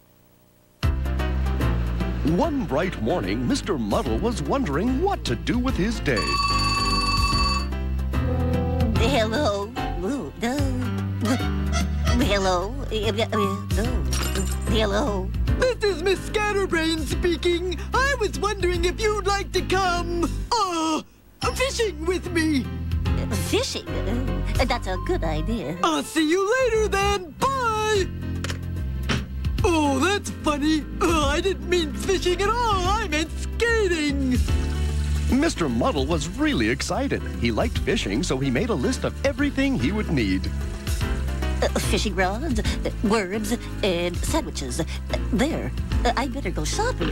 One bright morning, Mister Muddle was wondering what to do with his day. Hello. Ooh, no. Hello. Uh, uh, no. Hello. This is Miss Scatterbrain speaking. I was wondering if you'd like to come, uh, fishing with me. Uh, fishing? Uh, that's a good idea. I'll see you later then. Bye. Oh, that's funny. Uh, I didn't mean fishing at all. I meant skating. Mister Muddle was really excited. He liked fishing, so he made a list of everything he would need. Uh, fishing rods, uh, worms, and sandwiches. Uh, there. Uh, I better go shopping.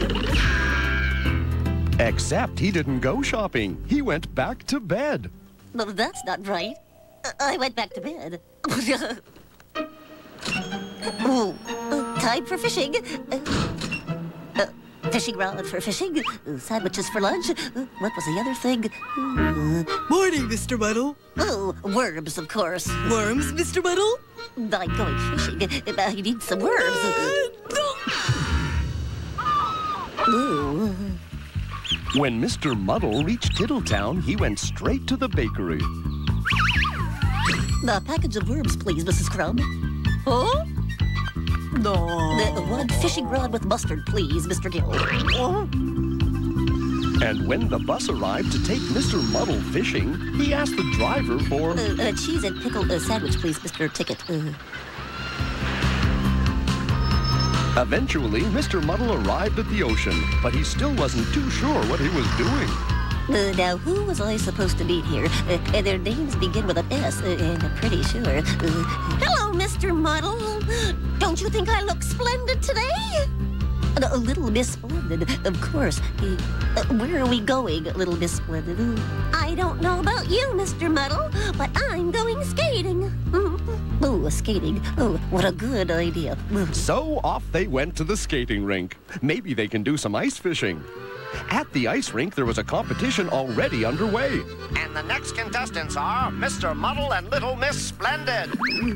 Except he didn't go shopping. He went back to bed. No, that's not right. Uh, I went back to bed. Oh, uh, time for fishing. Uh, uh, fishing rod for fishing. Uh, sandwiches for lunch. Uh, what was the other thing? Uh, Morning, Mister Muddle. Oh, worms, of course. Worms, Mister Muddle? I'm going fishing. I need some worms. Uh, when Mister Muddle reached Tiddletown, he went straight to the bakery. A package of worms, please, Missus Crumb. Oh? No. The one fishing rod with mustard, please, Mister Gill. Oh. And when the bus arrived to take Mister Muddle fishing, he asked the driver for... Uh, uh, cheese and pickle uh, sandwich, please, Mister Ticket. Uh. Eventually, Mister Muddle arrived at the ocean, but he still wasn't too sure what he was doing. Uh, now, who was I supposed to meet here? Uh, and their names begin with an S, uh, and I'm pretty sure. Uh, hello, Mister Muddle. Don't you think I look splendid today? Uh, a little Miss Splendid, of course. Uh, uh, where are we going, Little Miss Splendid? Uh, I don't know about you, Mister Muddle, but I'm going skating. Oh, skating. Oh, what a good idea. So off they went to the skating rink. Maybe they can do some ice fishing. At the ice rink, there was a competition already underway. And the next contestants are Mister Muddle and Little Miss Splendid.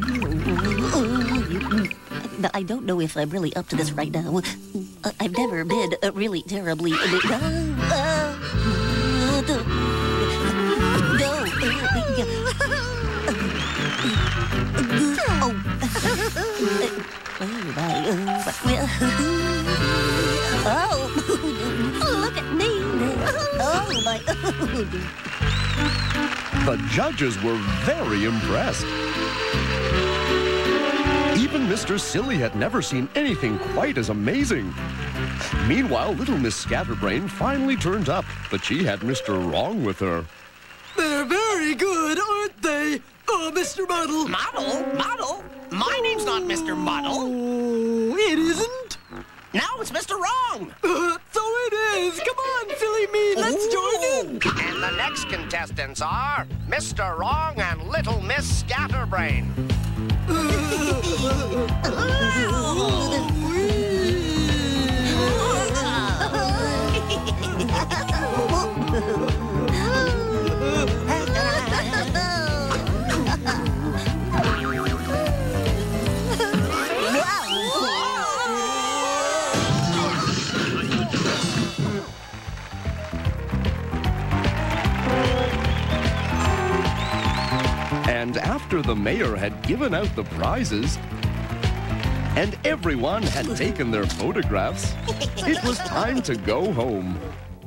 I don't know if I'm really up to this right now. Uh, I've never been uh, really terribly... Uh, uh, uh, no. Oh. Oh, look at me. Oh, my. The judges were very impressed. Even Mister Silly had never seen anything quite as amazing. Meanwhile, Little Miss Scatterbrain finally turned up, but she had Mister Wrong with her. They're very good, aren't they? Oh, Mister Muddle. Muddle? Muddle? My name's not Mister Muddle. Oh, it isn't? No, it's Mister Wrong. Uh, so it is. Come on, silly me. Let's Ooh. join in. And the next contestants are Mister Wrong and Little Miss Scatterbrain. And after the mayor had given out the prizes, and everyone had taken their photographs, it was time to go home.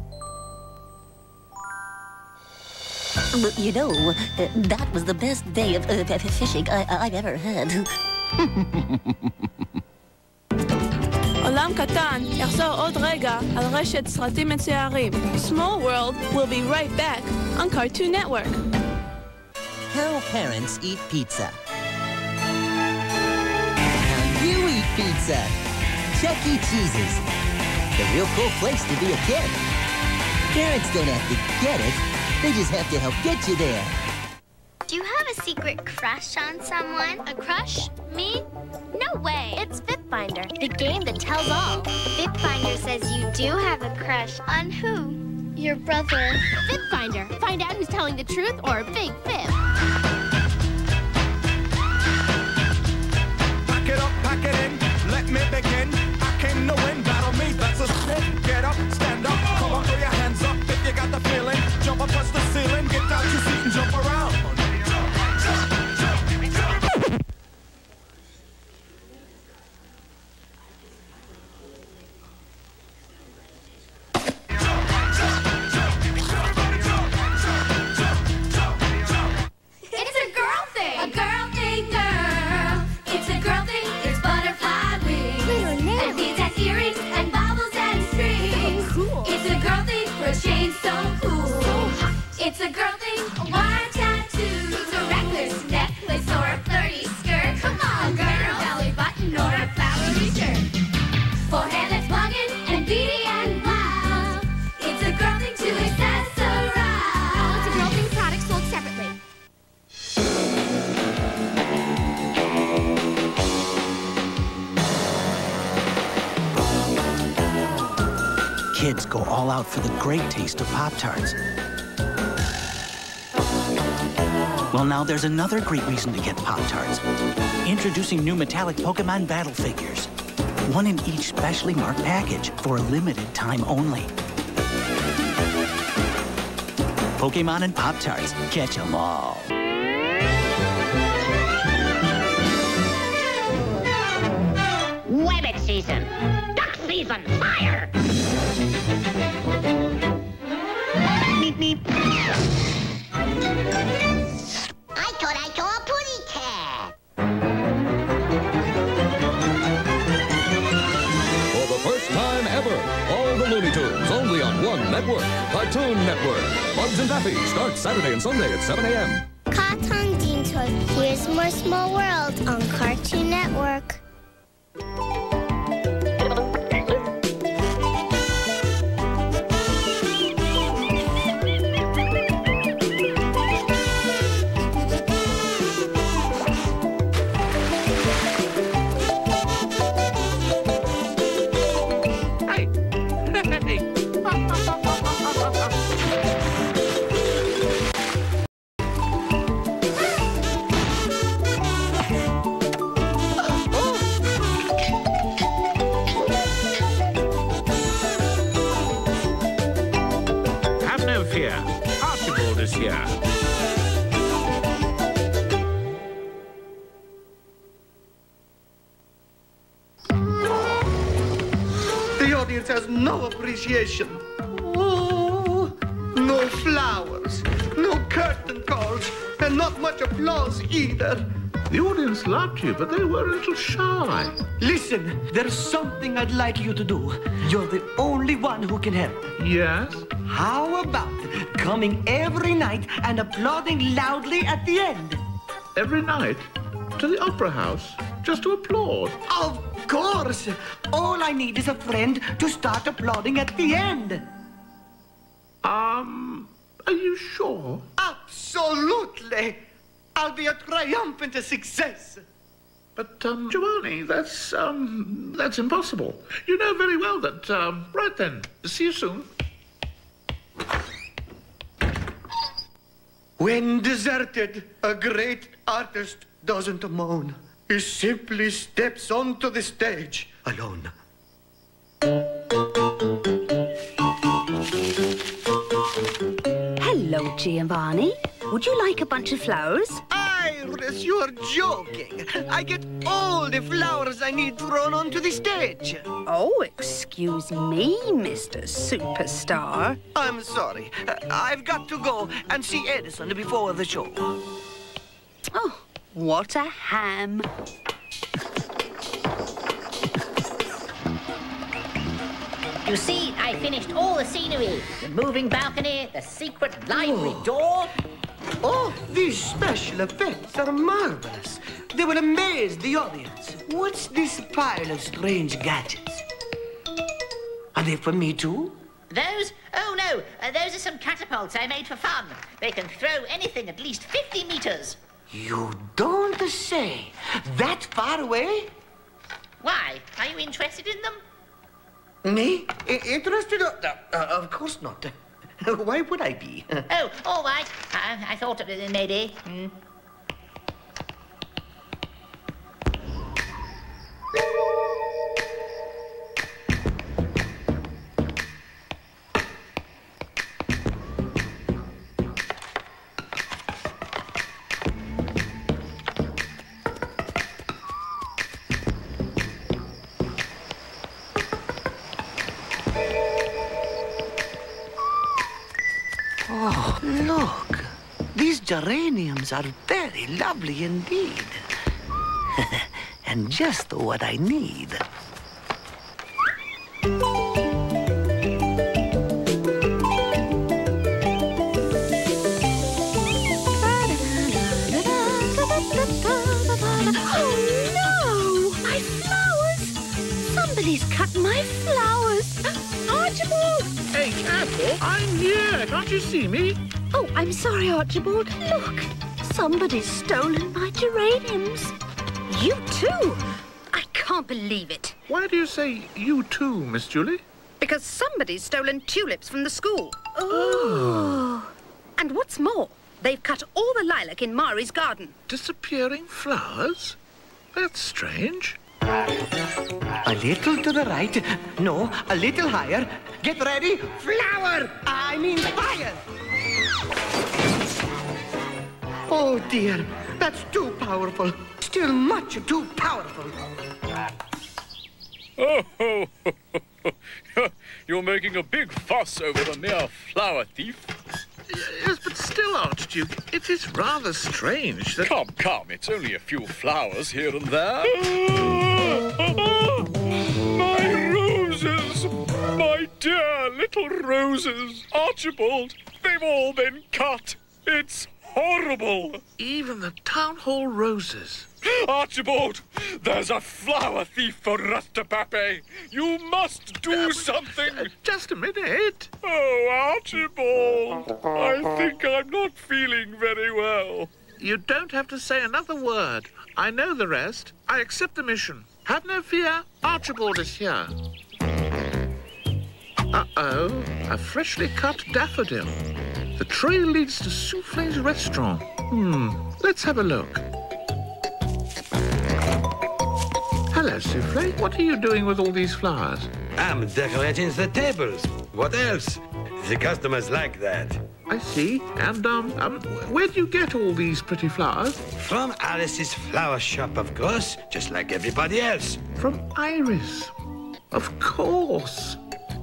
You know, uh, that was the best day of uh, fishing I I've ever had. עולם קטן יחזור עוד רגע על רשת סרטים מצוירים. Small World will be right back on Cartoon Network. How parents eat pizza. How you eat pizza. Chuck E. Cheese's. The real cool place to be a kid. Parents don't have to get it. They just have to help get you there. Do you have a secret crush on someone? A crush? Me? No way. It's FitFinder, the game that tells all. FitFinder says you do have a crush. On who? Your brother. FitFinder. Find out who's telling the truth or a big fib. Pack it up, pack it in. Let me begin. I came to win. Battle me, that's a spin. Get up, stand up. Come on, throw your hands up if you got the feeling. Jump up, touch the ceiling. Get down your seat and jump around. It's a girl thing, a wire tattoo, a reckless necklace or a flirty skirt. Come on, girl, belly button or a flowery shirt. Forehead that's bugging and beady and wild. It's a girl thing to accessorize. It's a girl thing product sold separately. Kids go all out for the great taste of Pop-Tarts. Well, now there's another great reason to get Pop-Tarts. Introducing new metallic Pokemon battle figures. One in each specially marked package for a limited time only. Pokemon and Pop-Tarts. Catch 'em all. Wabbit season. Duck season. Fire! Meep, meep. I thought I saw a putty cat. For the first time ever, all the Looney Tunes only on one network, Cartoon Network. Bugs and Daffy starts Saturday and Sunday at seven a m Cartoon Dean Toy. Here's more Small World on Cartoon Network. The audience has no appreciation. Oh, no flowers, no curtain calls, and not much applause either. The audience loved you, but they were a little shy. Listen, there's something I'd like you to do. You're the only one who can help. Yes? How about coming every night and applauding loudly at the end? Every night? To the Opera House? Just to applaud? Of course! All I need is a friend to start applauding at the end. Um, are you sure? Absolutely! I'll be a triumphant success. But, um, Giovanni, that's, um, that's impossible. You know very well that, um, right then, see you soon. When deserted, a great artist doesn't moan. He simply steps onto the stage alone. Hello, Giovanni. Would you like a bunch of flowers? Iris, you're joking. I get all the flowers I need thrown onto the stage. Oh, excuse me, Mister Superstar. I'm sorry. Uh, I've got to go and see Edison before the show. Oh, what a ham. You see, I finished all the scenery. The moving balcony, the secret library Oh. door. Oh, these special effects are marvelous. They will amaze the audience. What's this pile of strange gadgets? Are they for me too? Those? Oh, no. Uh, those are some catapults I made for fun. They can throw anything at least fifty meters. You don't say. That far away? Why? Are you interested in them? Me? I- interested? Uh, uh, of course not. Why would I be? Oh, all right. Uh, I thought uh, maybe. Hmm. Oh, look. These geraniums are very lovely indeed. And just what I need. Oh, no! My flowers! Somebody's cut my flowers! Archibald! Hey, careful! I'm here! Can't you see me? Oh, I'm sorry, Archibald. Look! Somebody's stolen my geraniums. You too? I can't believe it. Why do you say you too, Miss Julie? Because somebody's stolen tulips from the school. Oh. And what's more, they've cut all the lilac in Mari's garden. Disappearing flowers? That's strange. A little to the right. No, a little higher. Get ready. Flower! I mean fire! Oh, dear. That's too powerful. Still much too powerful. Oh, ho, ho, ho, ho. You're making a big fuss over the mere flower thief. Yes, but still, Archduke, it is rather strange that... Come, come, it's only a few flowers here and there. My roses! My dear little roses! Archibald, they've all been cut. It's horrible. Even the town hall roses. Archibald, there's a flower thief for Rastapape. You must do uh, something. Uh, just a minute. Oh, Archibald, I think I'm not feeling very well. You don't have to say another word. I know the rest. I accept the mission. Have no fear. Archibald is here. Uh-oh, a freshly cut daffodil. The trail leads to Souffle's restaurant. Hmm, let's have a look. Hello, Souffle. What are you doing with all these flowers? I'm decorating the tables. What else? The customers like that. I see. And, um, um, where do you get all these pretty flowers? From Alice's flower shop, of course, just like everybody else. From Iris? Of course.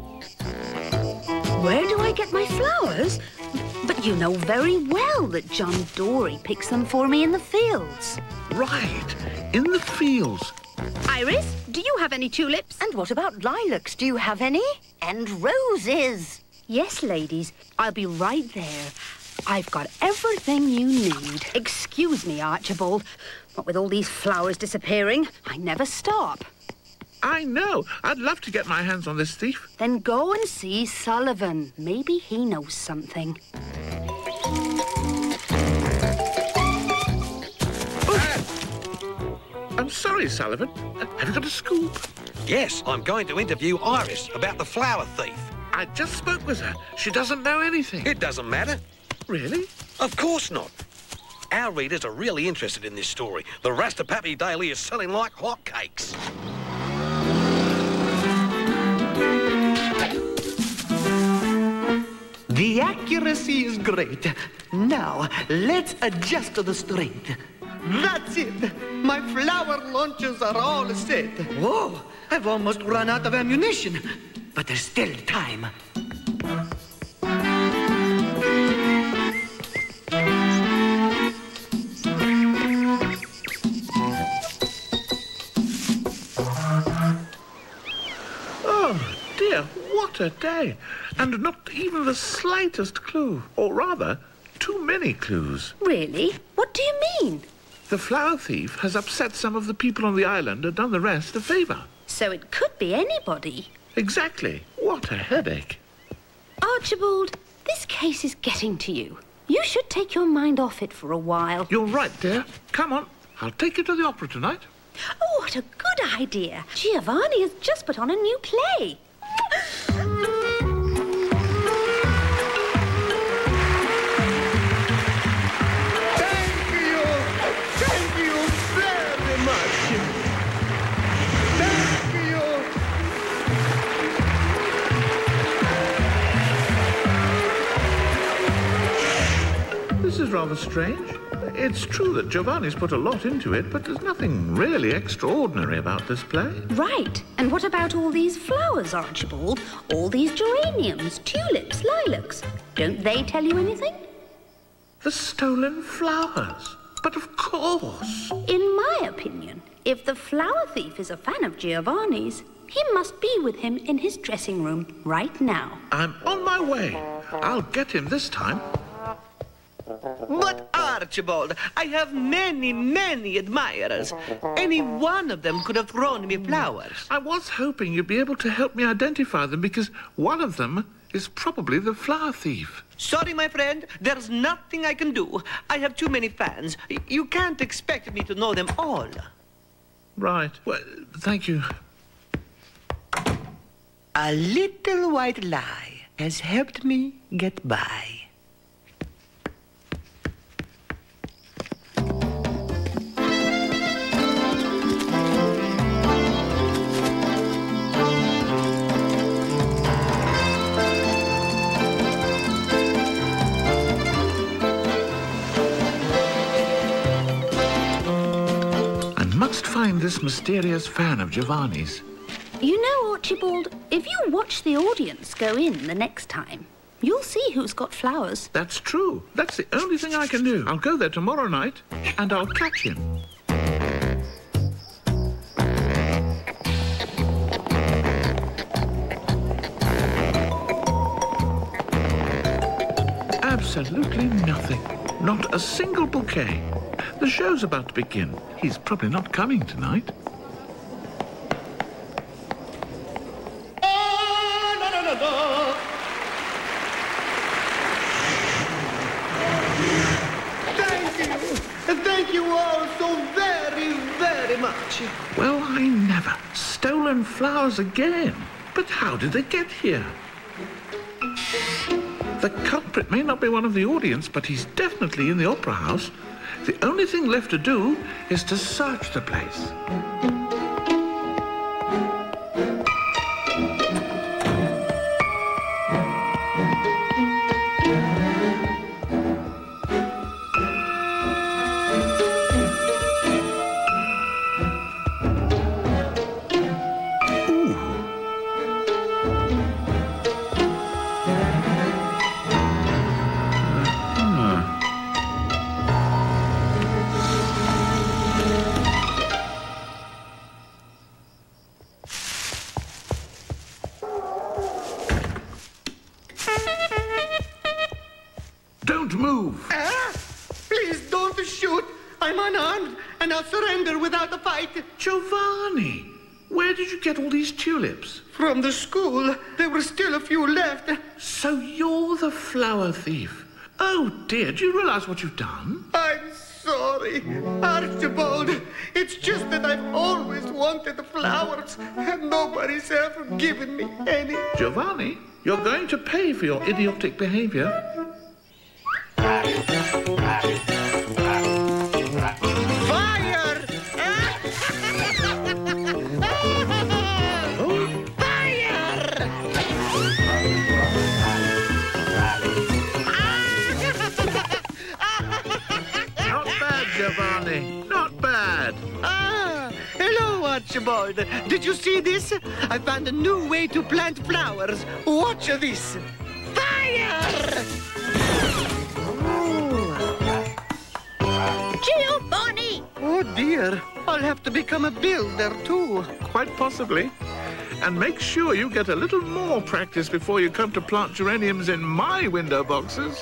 Where do I get my flowers? But you know very well that John Dory picks them for me in the fields. Right, in the fields. Iris, do you have any tulips? And what about lilacs? Do you have any? And roses? Yes, ladies. I'll be right there. I've got everything you need. Excuse me, Archibald, but with all these flowers disappearing, I never stop. I know. I'd love to get my hands on this thief. Then go and see Sullivan. Maybe he knows something. I'm sorry, Sullivan. Uh, have you got a scoop? Yes, I'm going to interview Iris about the flower thief. I just spoke with her. She doesn't know anything. It doesn't matter. Really? Of course not. Our readers are really interested in this story. The Rastapape Daily is selling like hotcakes. The accuracy is great. Now, let's adjust to the strength. That's it. My flower launches are all set. Whoa, I've almost run out of ammunition. But there's still time. Oh, dear dear, what a day. And not even the slightest clue. Or rather, too many clues. Really? What do you mean? The flower thief has upset some of the people on the island and done the rest a favour. So it could be anybody. Exactly. What a headache. Archibald, this case is getting to you. You should take your mind off it for a while. You're right, dear. Come on. I'll take you to the opera tonight. Oh, what a good idea. Giovanni has just put on a new play. Thank you! Thank you very much! Thank you! This is rather strange. It's true that Giovanni's put a lot into it, but there's nothing really extraordinary about this play. Right. And what about all these flowers, Archibald? All these geraniums, tulips, lilacs. Don't they tell you anything? The stolen flowers. But of course. In my opinion, if the flower thief is a fan of Giovanni's, he must be with him in his dressing room right now. I'm on my way. I'll get him this time. But Archibald, I have many, many admirers. Any one of them could have thrown me flowers. I was hoping you'd be able to help me identify them because one of them is probably the flower thief. Sorry, my friend, there's nothing I can do. I have too many fans. Y- You can't expect me to know them all. Right. Well, thank you. A little white lie has helped me get by. Find this mysterious fan of Giovanni's. You know, Archibald, if you watch the audience go in the next time, you'll see who's got flowers. That's true. That's the only thing I can do. I'll go there tomorrow night and I'll catch him. Absolutely nothing. Not a single bouquet. The show's about to begin. He's probably not coming tonight. Oh, no, no, no, no. Thank you. Thank you all so very, very much. Well, I never. Stolen flowers again. But how did they get here? The culprit may not be one of the audience, but he's definitely in the opera house. The only thing left to do is to search the place. Don't move! Ah, please don't shoot. I'm unarmed, and I'll surrender without a fight. Giovanni, where did you get all these tulips? From the school. There were still a few left. So you're the flower thief. Oh, dear, do you realize what you've done? I'm sorry, Archibald. It's just that I've always wanted the flowers, and nobody's ever given me any. Giovanni, you're going to pay for your idiotic behavior. Fire! Not bad, Giovanni. Not bad. Ah, hello, Archibald. Did you see this? I found a new way to plant flowers. Watch this. Fire! Giovanni! Oh, dear. I'll have to become a builder, too. Quite possibly. And make sure you get a little more practice before you come to plant geraniums in my window boxes.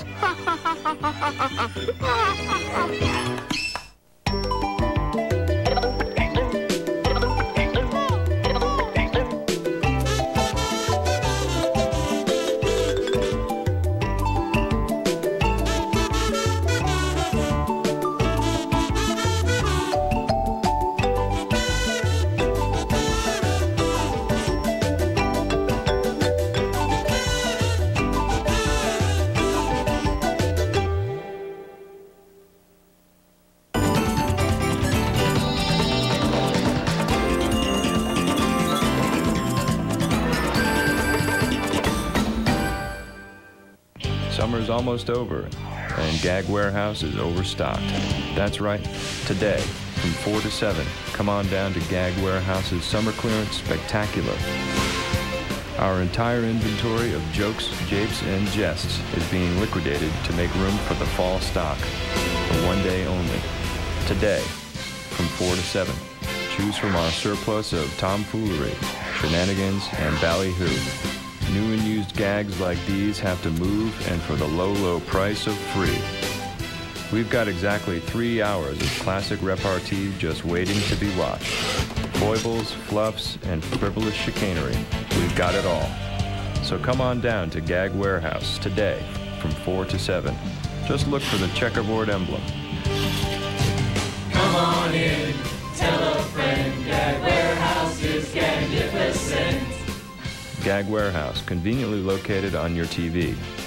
Summer's almost over, and Gag Warehouse is overstocked. That's right. Today, from four to seven, come on down to Gag Warehouse's Summer Clearance Spectacular. Our entire inventory of jokes, japes, and jests is being liquidated to make room for the fall stock, for one day only. Today, from four to seven, choose from our surplus of tomfoolery, shenanigans, and ballyhoo. New and used gags like these have to move, and for the low, low price of free. We've got exactly three hours of classic repartee just waiting to be watched. Foibles, fluffs, and frivolous chicanery. We've got it all. So come on down to Gag Warehouse today from four to seven. Just look for the checkerboard emblem. Come on in, tell a friend, Gag Warehouse is magnificent. Gag Warehouse, conveniently located on your T V.